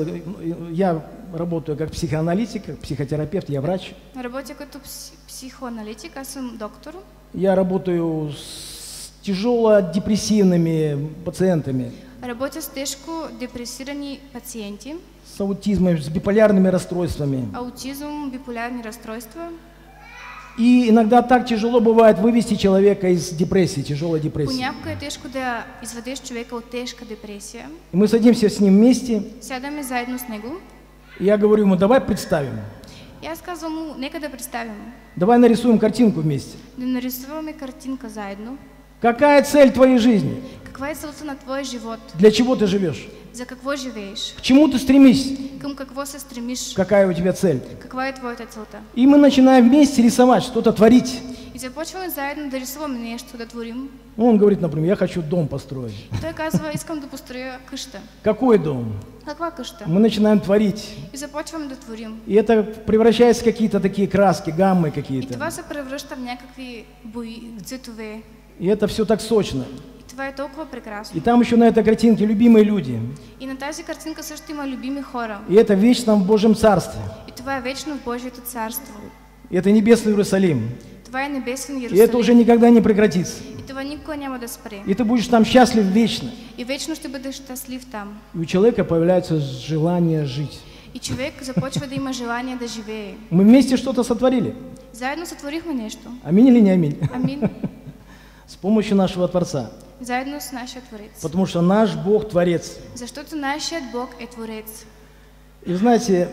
я работаю как психоаналитик, как психотерапевт, я врач. Работя като психоаналитик, аз съм доктор. Я работаю с тяжело депрессивными пациентами. Работя с тежко депресирани пациенти. С аутизмом, с биполярными расстройствами. Аутизм, биполярни разстройства. И иногда так тяжело бывает вывести человека из депрессии, тяжелой депрессии. Понякога е тежко да изведеш човека от тежка депресия. И мы садимся с ним вместе, Сядаме заедно с него. и я говорю ему, давай представим, И аз казвам му, нека да представим, давай нарисуем картинку вместе. да нарисуваме картинка заедно. Какая цель твоей жизни? Каква е целта на твоя живот? Для чего ты живешь? За какво живееш? К чему ты стремишься? Към какво се стремиш? Какая у тебя цель? Каква е твоята целта? И мы начинаем вместе рисовать, что-то творить. И започваме заедно да рисуваме нещо, да творим. Ну, он говорит, например, я хочу дом построить. Той казва, искам да построя къща. Какой дом? Каква къща? Мы начинаем творить. И започваме да творим. И это превращается в какие-то такие краски, гаммы И какие-то. това се превръща в някакви бои, цветове. И это все так сочно. И това е толкова прекрасно. И там еще на этой картинке любимые люди. И на тази картинка също има любими хора. И это вечно в Божьем Царстве. И това е вечно в Божието царство. И это небесный Иерусалим. Това е небесен И это Иерусалим. уже никогда не прекратится. И това никога няма да спре. И ты будешь там счастлив вечно. И вечно ще бъдеш щастлив там. И у человека появляется желание жить. И човек започва да има желание да живее. Мы вместе что-то сотворили. Заедно сътворихме нещо. Аминь или не аминь? Амин. С помощью нашего Творца. Заедно с нашия Творец. Потому что наш Бог Творец. Защото нашият Бог е Творец. И знаете,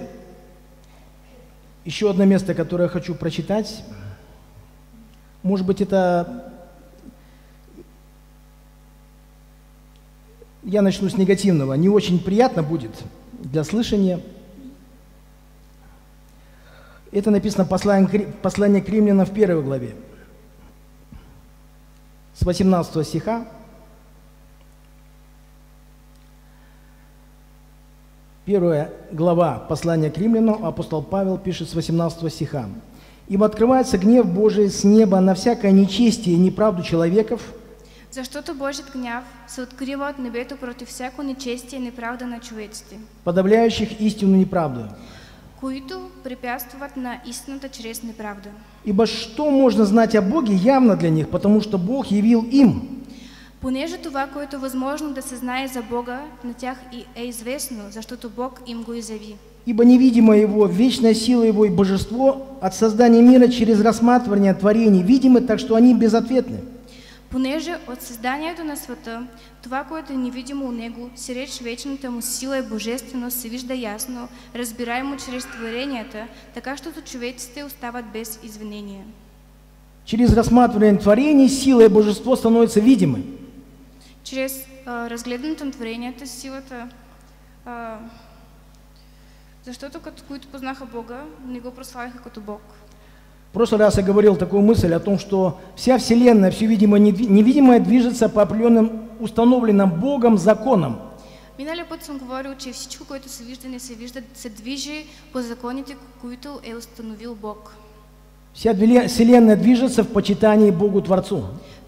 еще одно место, которое я хочу прочитать. Может быть, это... Я начну с негативного. Не очень приятно будет для слышания. Это написано послание к Римлянам в 1 главе. С 18 стиха. 1 глава послания к Римлянам, апостол Павел пишет с 18 стиха. «Ибо открывается гнев Божий с неба на всякое нечестие и неправду человеков, Защото Божият гняв се открива от небето против всяко нечестие и неправда на човеците, подавляющих истину неправду. които препятствуват на истината чрез неправда. Ибо что можно знать о Боге явно для них, потому что Бог явил им. Понеже това, което е възможно да се знае за Бога, на тях и е известно, защото Бог им го изяви. Ибо невидимо Его, вечная сила Его и божество от создания мира через рассматривание творений видимы, так что они безответны. Понеже от създанието на света, това, което е невидимо у него, си реч вечната му сила и божественост се вижда ясно, разбираемо чрез творенията, така щото човеците остават без извинения. Через рассматривание творений сила и божество становятся видимы. Чрез разгледането на творенията, силата, защото като които познаха Бога, не го прославиха като Бог. В прошлый раз я говорил такую мысль о том, что вся Вселенная, все видимое и невидимое движется по определенным установленным Богом законам. Миналия път съм говорил, че всичко, което се вижда, не се вижда, се движи по законите, които е установил Бог. Вся Вселенная движется в почитании Богу Творцу.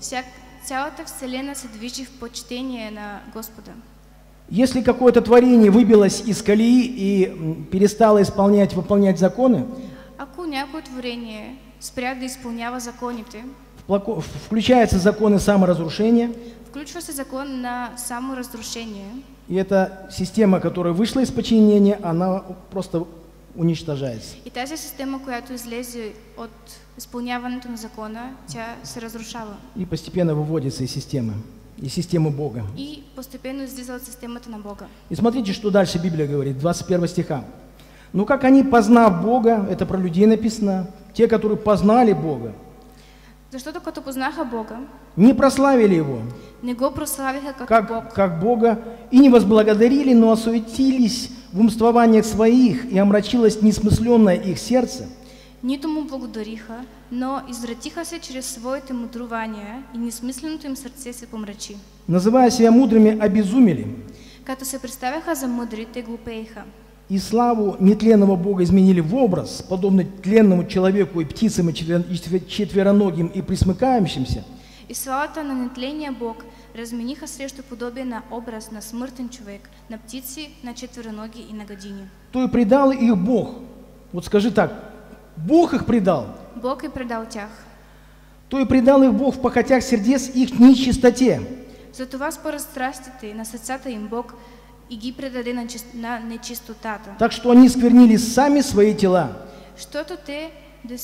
Цялата Вселена се движи в почтение на Господа. Если какое-то творение выбилось из колеи и перестало выполнять законы, Ако някое творение спря да изпълнява законите, включаются законы саморазрушения. Включва се закон на саморазрушение. И эта система, которая вышла из подчинения, она просто уничтожается. И тази система, която излезе от изпълняването на закона, тя се разрушава. И постепенно выводится из системы Бога. И постепенно излиза от системата на Бога. И смотрите, что дальше Библия говорит, 21 стиха. «Ну как они, познав Бога», это про людей написано, те, которые познали Бога, защото като познаха Бога, не прославили Его, не го прославиха като Бог, как Бога, и не возблагодарили, но осуетились в умствованиях своих, и омрачилось несмысленное их сердце, нито му благодариха, но извратиха се чрез своите мудрувания и несмисленото им сърце се помрачи. называя себя мудрыми, обезумели, Като се представяха за мъдри, те глупееха. и славу нетленного Бога изменили в образ, подобный тленному человеку и птицам, и четвероногим, и присмыкающимся. И славата на нетления Бог размениха срещу подобие на образ на смъртен човек, на птици, на четвероноги и на гадини. То и предал их Бог. Вот скажи так, Бог их предал. Бог е предал тях. То и предал их Бог в похотях сердец их нечистоте. Затова според страстите на сърцата им Бог и ги предаде на нечистотата. Так что они сквернили сами свои тела. Щото те да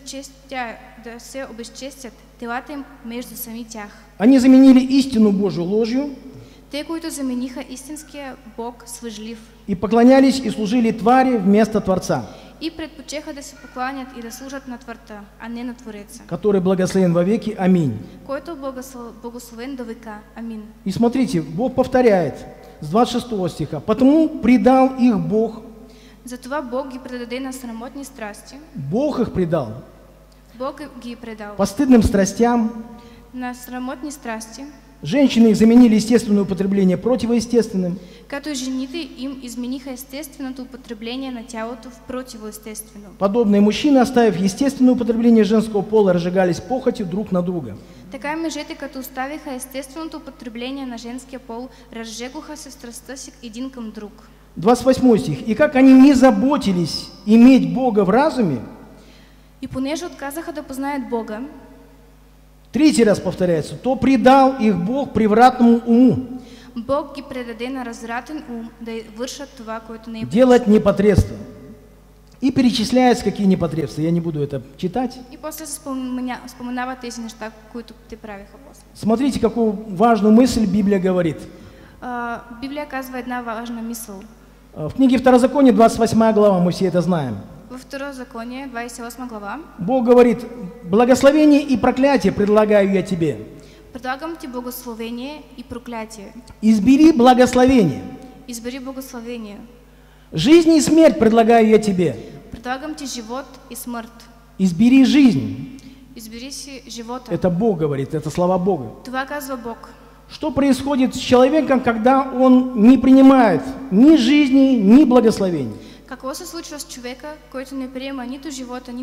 се обезчестят телата им между сами тях. Они заменили истину Божию ложью Те, които замениха истинския Бог с лъжлив и поклонялись и служили твари вместо Творца, и предпочеха да се покланят и да служат на Твърта, а не на Твореца, который благословен во веки. Аминь. който благословен до века. Амин. И смотрите, Бог повторяет с 26 стиха. «Потому предал их Бог». Затова Бог ги предаде на срамотни страсти. Бог их предал Бог ги предал постыдным страстям. на срамотни страсти, Женщины их заменили естественное употребление противоестественным. като и жените им измениха естественото употребление на тялото в противоестествено. Подобные мужчины, оставив естественное употребление женского пола, разжигались похотью друг на друга. Така и мъжете, като оставиха естественото употребление на женския пол, разжегоха се страстта си един към друг. 28 стих. «И как они не заботились иметь Бога в разуме», И понеже отказаха да познаят Бога, третий раз повторяется, «то предал их Бог превратному уму». Бог ги предаде на развратен ум да вършат това, което не е Делать непотребство. И перечисляется, какие непотребства. Я не буду это читать. И после се споменават тези неща, които те правиха после. Смотрите, какую важную мысль Библия говорит. Библия казва една важна мисъл. В книге Второзаконие, 28 глава, мы все это знаем. Во Второзаконие, 28 глава, Бог говорит: «Благословение и проклятие предлагаю я тебе. предлагам ти благословение и проклятие. Избери благословение. Избери благословение. Жизнь и смерть предлагаю я тебе. Предлагам ти живот и смърт. Избери жизнь». Избери си живота. Это Бог говорит, это слова Бога. Това казва Бог. Что происходит с человеком, когда он не принимает ни жизни, ни благословений? Какво се случва с човека, който не приема нито живота,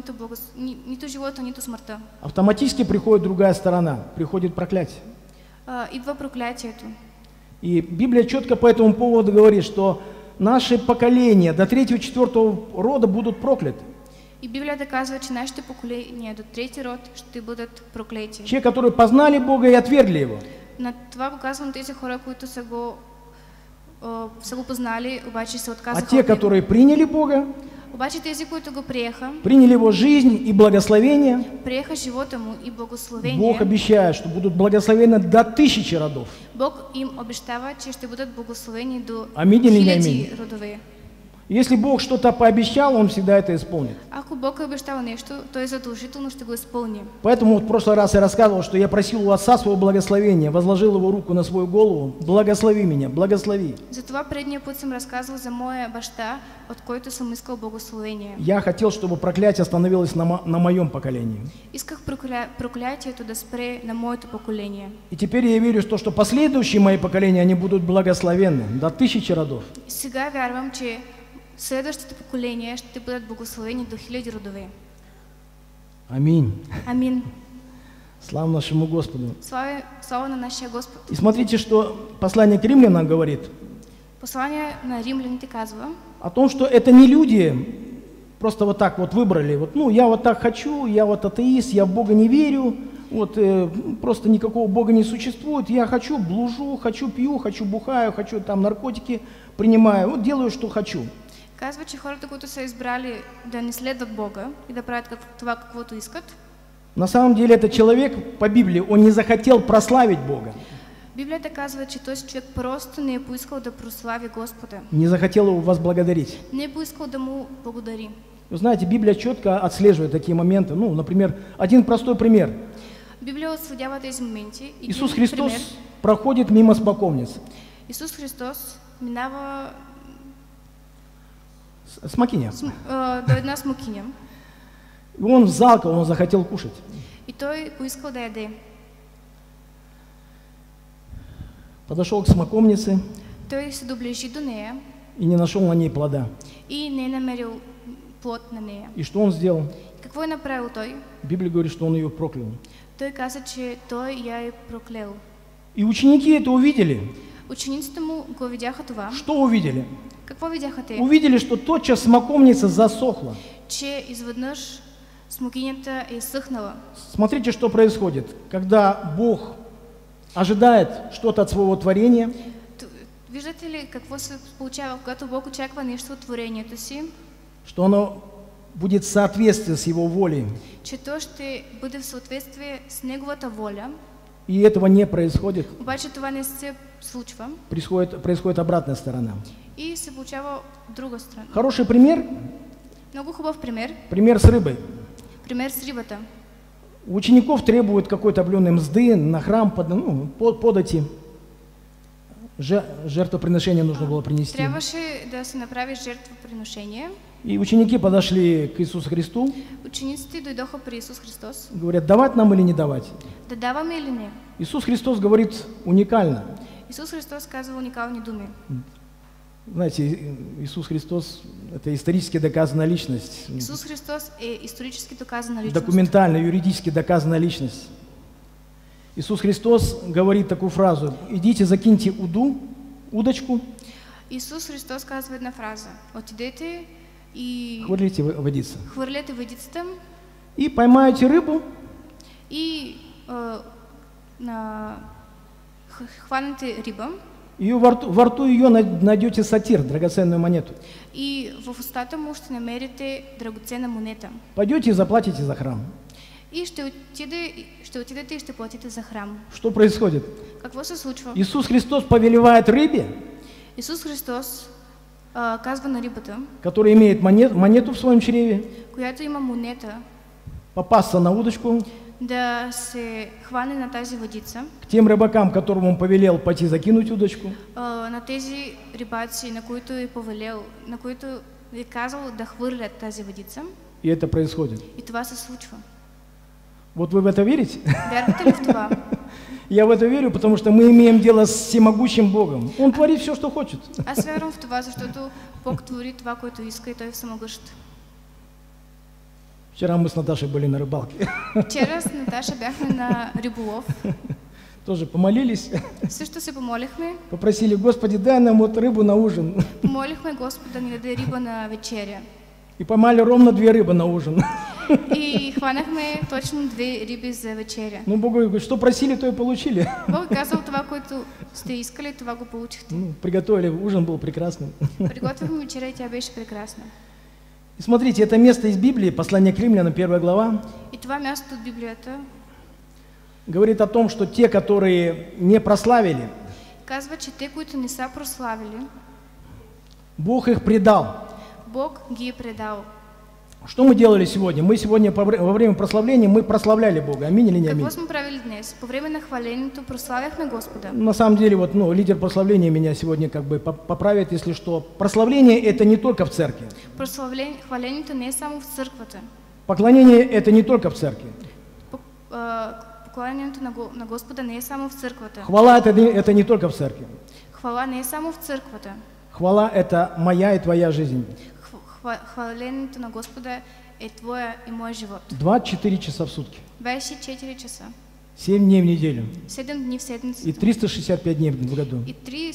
нито смъртта? Автоматически приходит другая сторона, приходит проклятие. Идва проклятието. И Библия четко по этому поводу говорит, что наши поколения до 3-4 рода будут прокляты. И Библията казва, че нашите поколения до трети род ще бъдат проклети. Те, которые познали Бога и отвергли Его. На това го казвам тези хора, които са го познали, обаче се отказаха. А те, которые приняли Бога, обаче тези, които го приеха, приняли Его жизнь и благословение, приеха живота Му и благословение. Бог обещает, что будут благословены до 1000 родов. Бог им обещава, че ще бъдат благословени до Аминь или не аминь? 1000 родове. Если Бог что-то пообещал, Он всегда это исполнит. Ако Бог е обещал нещо, той задължително ще го изпълни. Поэтому в прошлый раз я рассказывал, что я просил у Отца своего благословения, возложил Его руку на свою голову: благослови меня, благослови. Затова предния път съм разказвал за моя баща, от който съм искал благословение. Я хотел, чтобы проклятие остановилось на моем поколении. Исках проклятието да спре на моето поколение. И теперь я верю, что последующие мои поколения, они будут благословенны до 1000 родов. И сега вярвам, че следващите поколения ще бъдат благословени до 1000 родове. Аминь. Амин. Слава нашему Господу. Слава на нашия Господ. И смотрите, что послание к римлянам говорит. Послание на римляните казва О том, что это не люди просто вот так вот выбрали. Вот, ну, я вот так хочу, я вот атеист, я в Бога не верю. Вот просто никакого Бога не существует. Я хочу, блужу, хочу, пью, хочу, бухаю, хочу там наркотики принимаю. Вот делаю, что хочу. Казва, че хората, които са избрали да не следват Бога и да правят това, каквото искат. На самом деле этот человек по Библии, он не захотел прославить Бога. Библията казва, че този човек просто не е поискал да прослави Господа. Не захотел его возблагодарить. Не е поискал да му благодари. Вы знаете, Библия четко отслеживает такие моменты. Ну, например, один простой пример. Библия отследява тези моменти. Иисус Христос проходит мимо смоковницы. Иисус Христос минава смокиня. До една смокиня. И он взалкал, он захотел кушать. И той поискал да яде. Подошел к смоковнице. Той се доближи до нея. И не нашел на ней плода. И не намерил плод на нея. И что он сделал? Какво е направил той? Библия говорит, что он ее проклял. Той каза, че той я е проклел. И ученики это увидели. Учениците му го видяха това. Что увидели? Какво видяха те? Увидели, что тотчас смоковница засохла. Че изведнъж смокинята е съхнала. Смотрите, что происходит, когда Бог ожидает что-то от своего творения. Виждате ли какво се получава, когато Бог очаква нещо от творението си? Что оно будет соответствие с Его волей. че то ще бъде в съответствие с Неговата воля, И этого не происходит. обаче това не се случва Происходит обратная сторона. и се получава друга страна. Хороший пример. Много хубав пример. Пример с рыбой. Пример с рибата. У учеников требуют какой-то определенной мзды на храм, подати. Жертвоприношение нужно было принести. Трябваше да се направи жертвоприношение. И ученики подошли к Иисусу Христу, Учениците дойдоха при Исус Христос. говорят, давать нам или не давать? Да даваме или не? Иисус Христос говорит уникально. Исус Христос казва уникални думи. Знаете, Иисус Христос – это исторически доказанная личность, Исус Христос е исторически доказана личност. документально, юридически доказанная личность. Иисус Христос говорит такую фразу: «Идите, закиньте удочку, Исус Христос казва една фраза. Отидете и хвърлите водица. хвърляте въдицата И поймаете рыбу, и хванете риба и во рту ее найдете сатир, драгоценную монету. и в устата му ще намерите драгоценна монета. Пойдете и заплатите за храм. И ще отидете и ще платите за храм. Что происходит? Какво се случва? Иисус Христос повелевает рыбе, Исус Христос казва на рибата, которая имеет монету в своем чреве, която има монета, попасться на удочку, да се хване на тази въдица, к тем рыбакам, которым он повелел пойти закинуть удочку, на тези рибаци, на които е повелел, на които е казал да хвърлят тази въдица, и это происходит. и това се случва. Вот вы в это верите? Вярвате ли в това? Я в это верю, потому что мы имеем дело с всемогущим Богом. Он творит все, что хочет. Аз вярвам в това, защото Бог твори това, което иска и Той е всемогъщ. Вчера мы с Наташей были на рыбалке. Вчера с Наташа бяхме на риболов. Тоже помолились, Също се помолихме. попросили: Господи, дай нам вот рыбу на ужин. Помолихме Господ да ни даде риба на вечеря. И поймали ровно 2 рыбы на ужин. И хванахме точно 2 риби за вечеря. Ну, Бог говорит, что просили, то и получили. Бог е казал това, което сте искали, това го получихте. Ну, приготовили, ужин был прекрасным. Приготвихме вечеря и тя беше прекрасна. И смотрите, это место из Библии, послание к Римлянам, 1 глава, И това място от Библията говорит о том, что те, которые не прославили, казва, че те, които не са прославили, Бог их предал. Бог ги е предал. Что мы делали сегодня? Мы сегодня во время прославления мы прославляли Бога. Аминь или не аминь? Какво сме правили днес? По време на хвалението прославяхме Господа. На самом деле, вот, лидер прославления меня сегодня как бы поправит, если что. Прославление – это не только в церкви. Хвалението не е само в църквата. Поклонение – это не только в церкви. Поклонението на Господа не е само в църквата. Хвала – это не только в церкви. Хвала не е само в църквата. Хвала – это моя и твоя жизнь. Хвалението на Господа е твоя и моя живот. 24 часа в сутки. 24 часа. 7 дней в неделю. 7 дни в седмицата. И 365 дней в году. И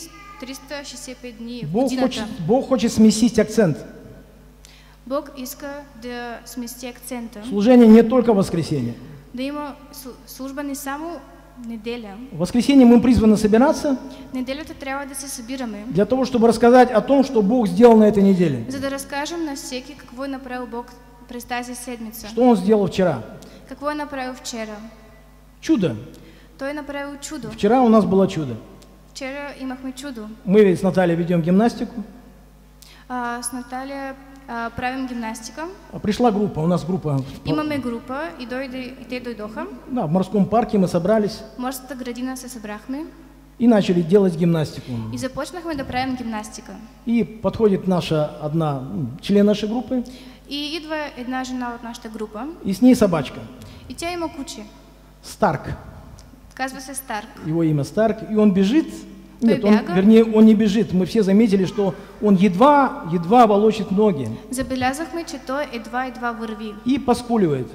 365 дни в годината. Бог хочет сместить акцент. Бог иска да смести акцента. Служение не только в воскресенье. Да има служба не само неделя. В воскресенье мы призваны собираться Неделята трябва да се събираме, для того, чтобы рассказать о том, что Бог сделал на этой неделе. за да разкажем на всеки какво е направил Бог през тази седмица. Что Он сделал вчера? Какво е направил вчера? Чудо. Той е направил чудо. Вчера у нас было чудо. Вчера имахме чудо. Мы с Натальей ведем гимнастику. С Наталия правим гимнастика. Пришла группа, у нас группа. Имаме група и те дойдоха. Да, в морском парке мы собрались. В морската градина се събрахме. И начали делать гимнастику. И започнахме да правим гимнастика. И подходит член нашей группы. И идва една жена от нашата група. И с ней собачка. И тя има куче. Старк. Казва се Старк. Его имя Старк. И он бежит. Нет, бяга. он не бежит. Мы все заметили, что он едва волочит ноги. Забелязахме, че той едва върви. И поскуливает.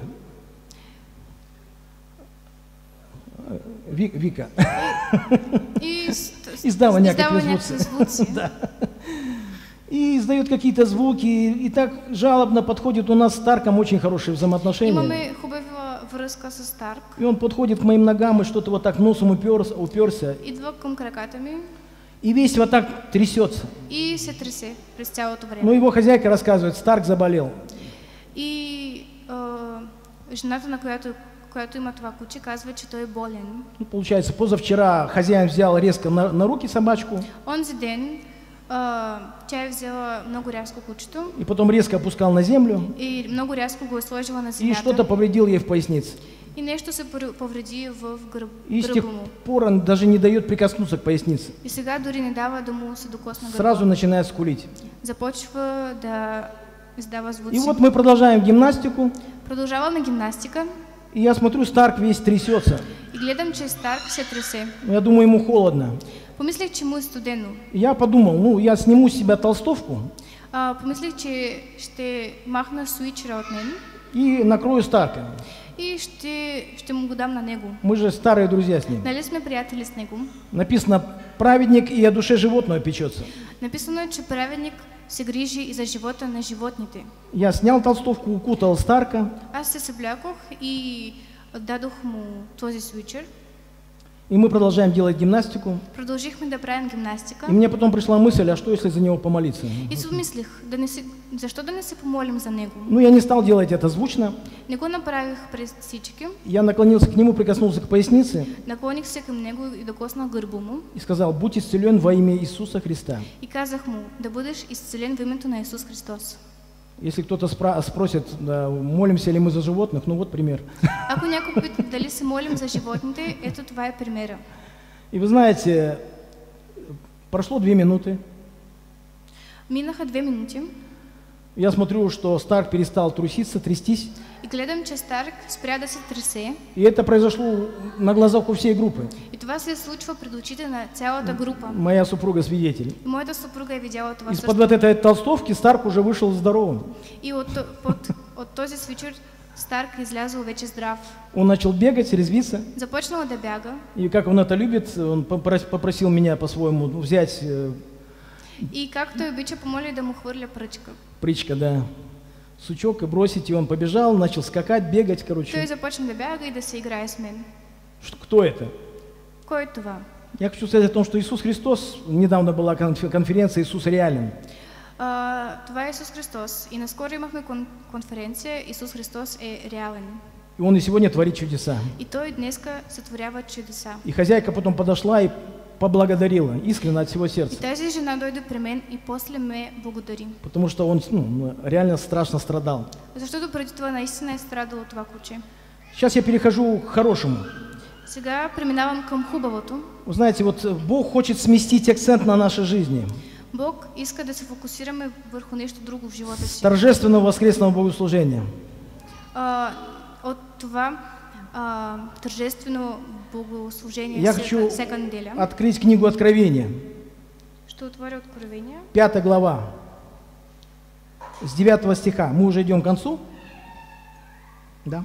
Вика. И издава някакви звуци. Да. И издает какие-то звуки, и так жалобно подходит. У нас с Старком очень хорошие взаимоотношения. Имаме хубава връзка с Старк. И он подходит к моим ногам и что-то вот так носом уперся. Идва към краката ми. И весь вот так трясется. И се трясе през цялото време. Но его хозяйка рассказывает, Старк заболел. И жената, която има това куче, казва, че той е болен. Ну, получается, позавчера хозяин взял резко на руки собачку. Онзи ден тя е взела много рязко кучето И потом резко опускал на землю. и много рязко го е сложила на И земята. что-то повредил ей в пояснице. И нещо се повреди в И с тех гърба му. пор он даже не дает прикоснуться к пояснице. И сега дори не дава да му се докосне гърба. Сразу начинает скулить. Започва да издава звуци. И вот мы продолжаем гимнастику. Продължаваме гимнастика И я смотрю, Старк весь трясется. и гледам, че Старк се тресе. Я думаю, ему холодно. Помислих, че му е студено. И я подумал, ну, я сниму с себя толстовку Помислих, че ще махна суичера от мен и накрою Старка. и ще му го дам на него. Мы же старые друзья с ним. Нали сме приятели с него? Написано, праведник и о душе животного печется. Написано е, че праведник се грижи и за живота на животните. Я снял толстовку, укутал Старка. Аз се съблякох и дадох му този суичер. И мы продолжаем делать гимнастику. Продължихме да правим гимнастика. И мне потом пришла мысль, а что если за него помолиться? И си мислих, защо да не се помолим за него? Ну, я не стал делать это звучно. Не го направих през всички. Я наклонился к нему, прикоснулся к пояснице Наклоних се към него и докоснах гърба му. и сказал, будь исцелен во имя Иисуса Христа. И казах му, да бъдеш изцелен в името на Исус Христос. Если кто-то спросит, да, молимся ли мы за животных, ну вот пример. Ако някой пита дали се молим за животните, ето това е примера. И вы знаете, прошло 2 минуты. Минаха 2 минути Я смотрю, что Старк перестал трястись. и гледам, че Старк спря да се тресе. И это произошло на глазах у всей группы. И това се случва пред очите на цялата група. Моя супруга свидетель. И моята съпруга е видяла това Из-под също. вот этой толстовки Старк уже вышел здоровым. И от този свичер Старк е излязъл вече здрав. Он начал бегать, резвиться. Започнал да бяга. И как он это любит, он попросил меня по-своему взять И както обича, помоли да му хвърля пръчка. притчка, да, сучок и бросить. И он побежал, начал скакать, бегать, Той короче. започна да бяга и да се играе с мен. Кто это? Кой е това? Я хочу сказать о том, что Иисус Христос, недавно была конференция «Иисус реален». Това е Исус Христос. И наскоро имахме конференция Исус Христос е реален. И Он и сегодня творит чудеса. И той днеска сътворява чудеса. И хозяйка потом подошла и поблагодарила, искренне от всего И сердца. тази жена дойде при мен и после ме благодари. Потому что он реально страшно страдал. Защото преди това наистина е страдало това куче. Сейчас я перехожу к хорошему. Сега преминавам към хубавото. Вы знаете, вот Бог хочет сместить акцент на нашей жизни. Бог иска да се фокусираме върху нещо друго в живота си. Торжественного воскресного богослужения. От това тържествено богослужение Я хочу всяка неделя. открыть книгу Откровения, Ще отворя Откровение. 5 глава, с 9 стиха. Мы уже идем к концу. Да.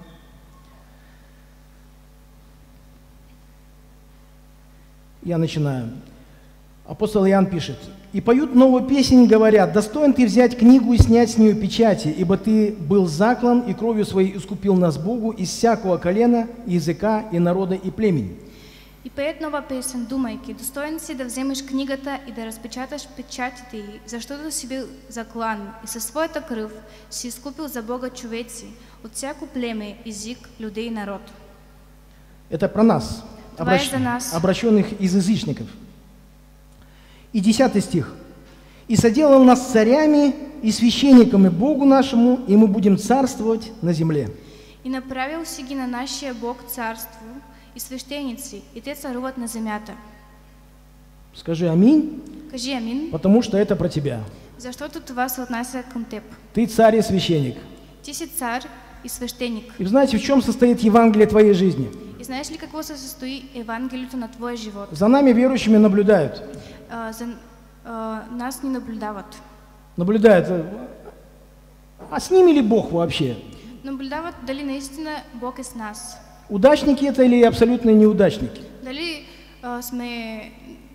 Я начинаю. Апостол Иоанн пишет. «И поют новую песнь, говорят, достоин ты взять книгу и снять с нее печати, ибо ты был заклан и кровью своей искупил нас Богу из всякого колена, языка и народа и племени». И пеят нова песен, думайки, достоен си да вземеш книгата и да разпечаташ печатите й, защото си бил заклан и със своята кръв си изкупил за Бога човеци от всяко племе, език, людей и народ. Это про нас, Това е за нас. обращенных из язычников. И 10 стих. «И соделал нас царями и священниками Богу нашему, и мы будем царствовать на земле». И направил си ги на нашия Бог царство и свещеници, и те царуват на земята. Скажи аминь, Кажи амин, потому что это про тебя. защото това се отнася към теб. Ты царь и священник. Ти си цар и свещеник. И знаете, в чем состоит Евангелие твоей жизни? И знаеш ли какво се състои Евангелието на твоя живот? За нами верующими наблюдают. Нас ни наблюдават. Наблюдают. А с ними ли Бог вообще? Наблюдават дали наистина Бог е с нас. Удачники это или абсолютные неудачники? Дали сме...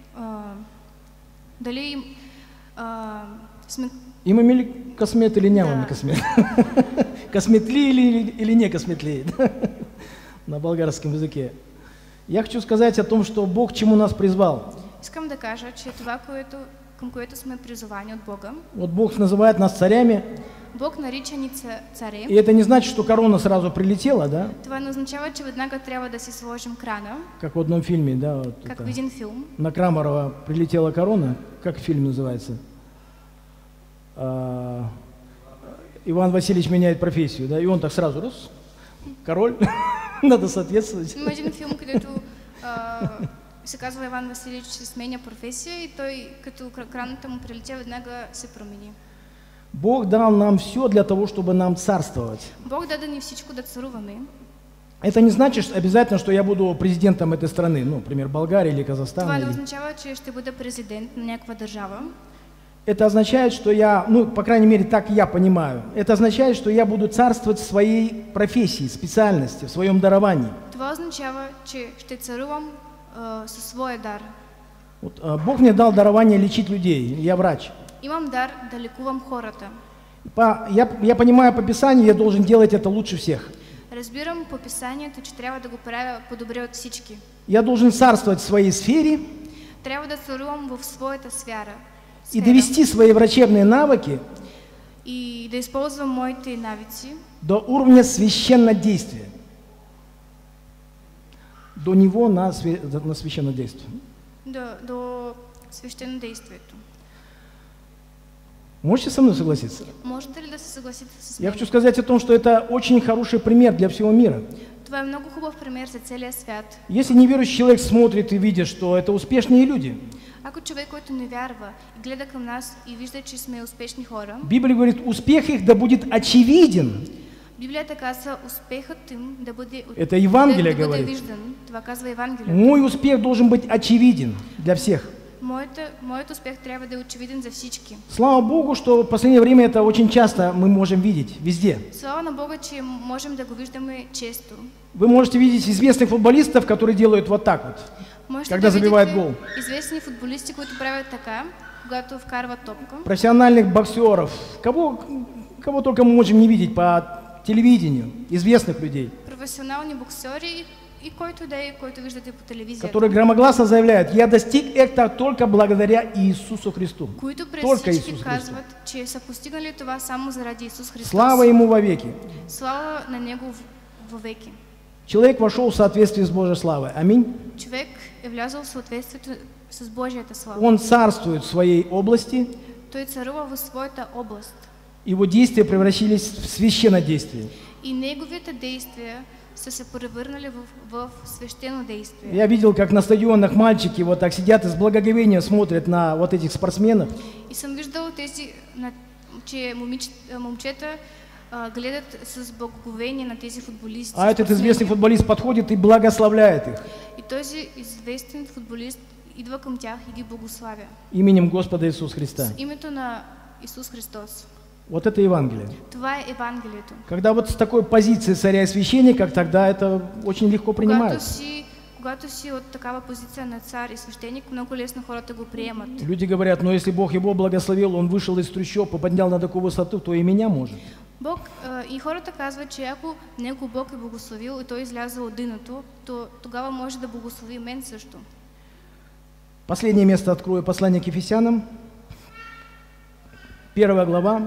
Дали сме... Имаме ли късмет или нямаме Да. късмет? Късметли или не късметли? На болгарском языке. Я хочу сказать о том, что Бог чему нас призвал. Искам да кажа, че това, към което сме призовани от Бога, Вот Бог называет нас царями, Бог нарича ни царе. И это не значит, что корона сразу прилетела, да? Това не означава, че веднага трябва да си сложим крана, Как в одном фильме, да? Вот как это. в един филм. На Крамарова прилетела корона. Как фильм называется? Иван Васильевич меняет профессию, да? И он так сразу, раз, король, надо соответствовать. Има един филм, където се казва Иван Василевич се сменя професия и той, като краната му прилетя, веднага се промени. Бог дал нам все для того, чтобы нам царствовать. Бог даде ни всичко да царуваме. Это не значит обязательно, что я буду президентом этой страны, ну, например, Болгарии или Казахстана. Това не или- означава, че ще бъда президент на някаква държава. Это означает, что я, ну, по крайней мере, так я понимаю, это означает, что я буду царствовать в своей профессии, специальности, в своем даровании. Това означава, че ще царувам със своя дар. Вот, Бог мне дал дарование лечить людей, я врач. Имам дар да лекувам хората. Я понимаю по Писанию, я должен делать это лучше всех. Разбирам по писанието, че трябва да го правя по-добре от всички. Я должен царствовать в своей сфере Трябва да царувам в своята сфера. и довести свои врачебные навыки И да използвам моите навици до уровня священнодействия. До него на священнодействие. до свещенодействието. Можете со мной согласиться? Можете ли да се съгласите с Я мен? хочу сказать о том, что это очень хороший пример для всего мира. Това е много хубав пример за целия свят. Если неверующий человек смотрит и видит, что это успешные люди, Ако човек, който не вярва и гледа към нас и вижда, че сме успешни хора, Библия говорит, успех их да будет очевиден. Библията казва успехът им да бъде, Это Евангелие да бъде говорит. виждан. Това казва Евангелието. Мой успех должен быть очевиден для всех. Моят успех трябва да е очевиден за всички. Слава Богу, что в последнее время это очень часто мы можем видеть везде. Слава на Бога, че можем да го виждаме често. Вы можете видеть известных футболистов, которые делают вот так вот, Можете когда да забивают видите гол. известни футболисти, които правят така, когато вкарват топка. Профессиональных боксеров, кого только мы можем не видеть по телевидению, известных людей, Професионални боксери и който да е, който виждате по телевизията. которые громогласно заявляют, я достиг этого только благодаря Иисусу Христу. Които през Только всички Иисус Христос. казват, че са постигнали това само заради Исус Христос. Слава Ему вовеки. Слава на Него вовеки. Человек вошел в соответствие с Божьей славой. Аминь. Човек е влязъл в съответствието с Божията слава. Он царствует в своей области, Той царува в своята област. его действия превратились в священнодействие. И неговите действия са се превърнали в свещено действие. Я видел, как на стадионах мальчики вот так сидят и с благоговением смотрят на вот этих спортсменов. И съм виждал че момчета гледат с благоговение на тези футболисти. А этот спортсмени. известный футболист подходит и благословляет их И този известен футболист идва към тях и ги благославя. именем Господа Иисуса Христа. С името на Исус Христос. Вот это Евангелие. Това е Евангелието. Когда вот с такой позиции царя и священника, тогда это очень легко принимают. Когато си от такава позиция на цар и свещеник, много лесно хората го приемат. Люди говорят, но если Бог его благословил, он вышел из трущоб и поднял на такую высоту, то и меня может. И хората казват, че ако него Бог е благословил и той изляза от дъното, то тогава може да благослови мен също. Последнее место открою, послание к Ефесянам, 1 глава.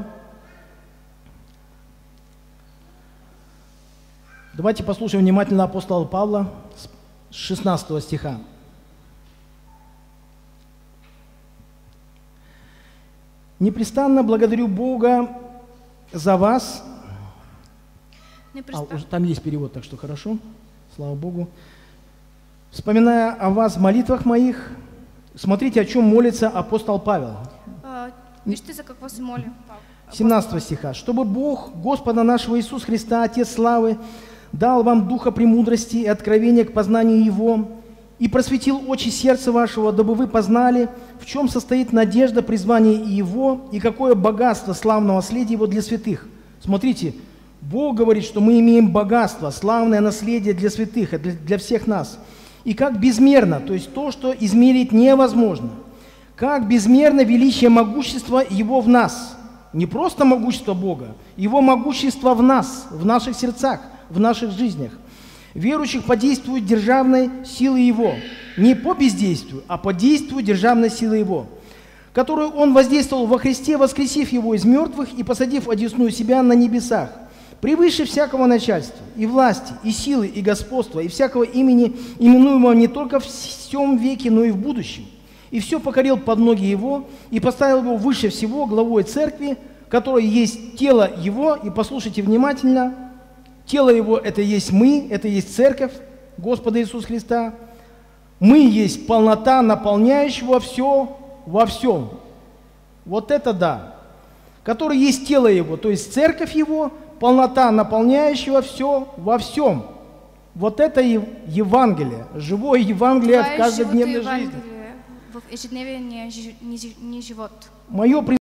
Давайте послушаем внимательно апостола Павла с 16 стиха. «Непрестанно благодарю Бога за вас». Уже там есть перевод, так что хорошо. Слава Богу. «Вспоминая о вас в молитвах моих». Смотрите, о чем молится апостол Павел. Вижте, за какво се моля. 17 стиха. «Чтобы Бог Господа нашего Иисуса Христа, Отец славы, дал вам духа премудрости и откровения к познанию Его, и просветил очи сердца вашего, дабы вы познали, в чем состоит надежда призвания Его, и какое богатство славного наследия Его для святых». Смотрите, Бог говорит, что мы имеем богатство, славное наследие для святых, для всех нас. И как безмерно, то есть то, что измерить невозможно, как безмерно величие могущества Его в нас. Не просто могущество Бога, Его могущество в нас, в наших сердцах, в наших жизнях. Верующих по действию державной силы Его. Не по бездействию, а по действию державной силы Его. которую Он воздействовал во Христе, воскресив Его из мертвых и посадив одесную себя на небесах, превыше всякого начальства, и власти, и силы, и господства, и всякого имени, именуемого не только в сем веке, но и в будущем. И все покорил под ноги Его, и поставил Его выше всего главой церкви, которая есть тело Его, и послушайте внимательно, тело Его – это есть мы, это есть церковь Господа Иисуса Христа. Мы есть полнота, наполняющего все во всем. Вот это да. Который есть тело Его, то есть церковь Его, полнота, наполняющего все во всем. Вот это Евангелие, живое Евангелие в каждодневной жизни. В ежедневния живот. Мое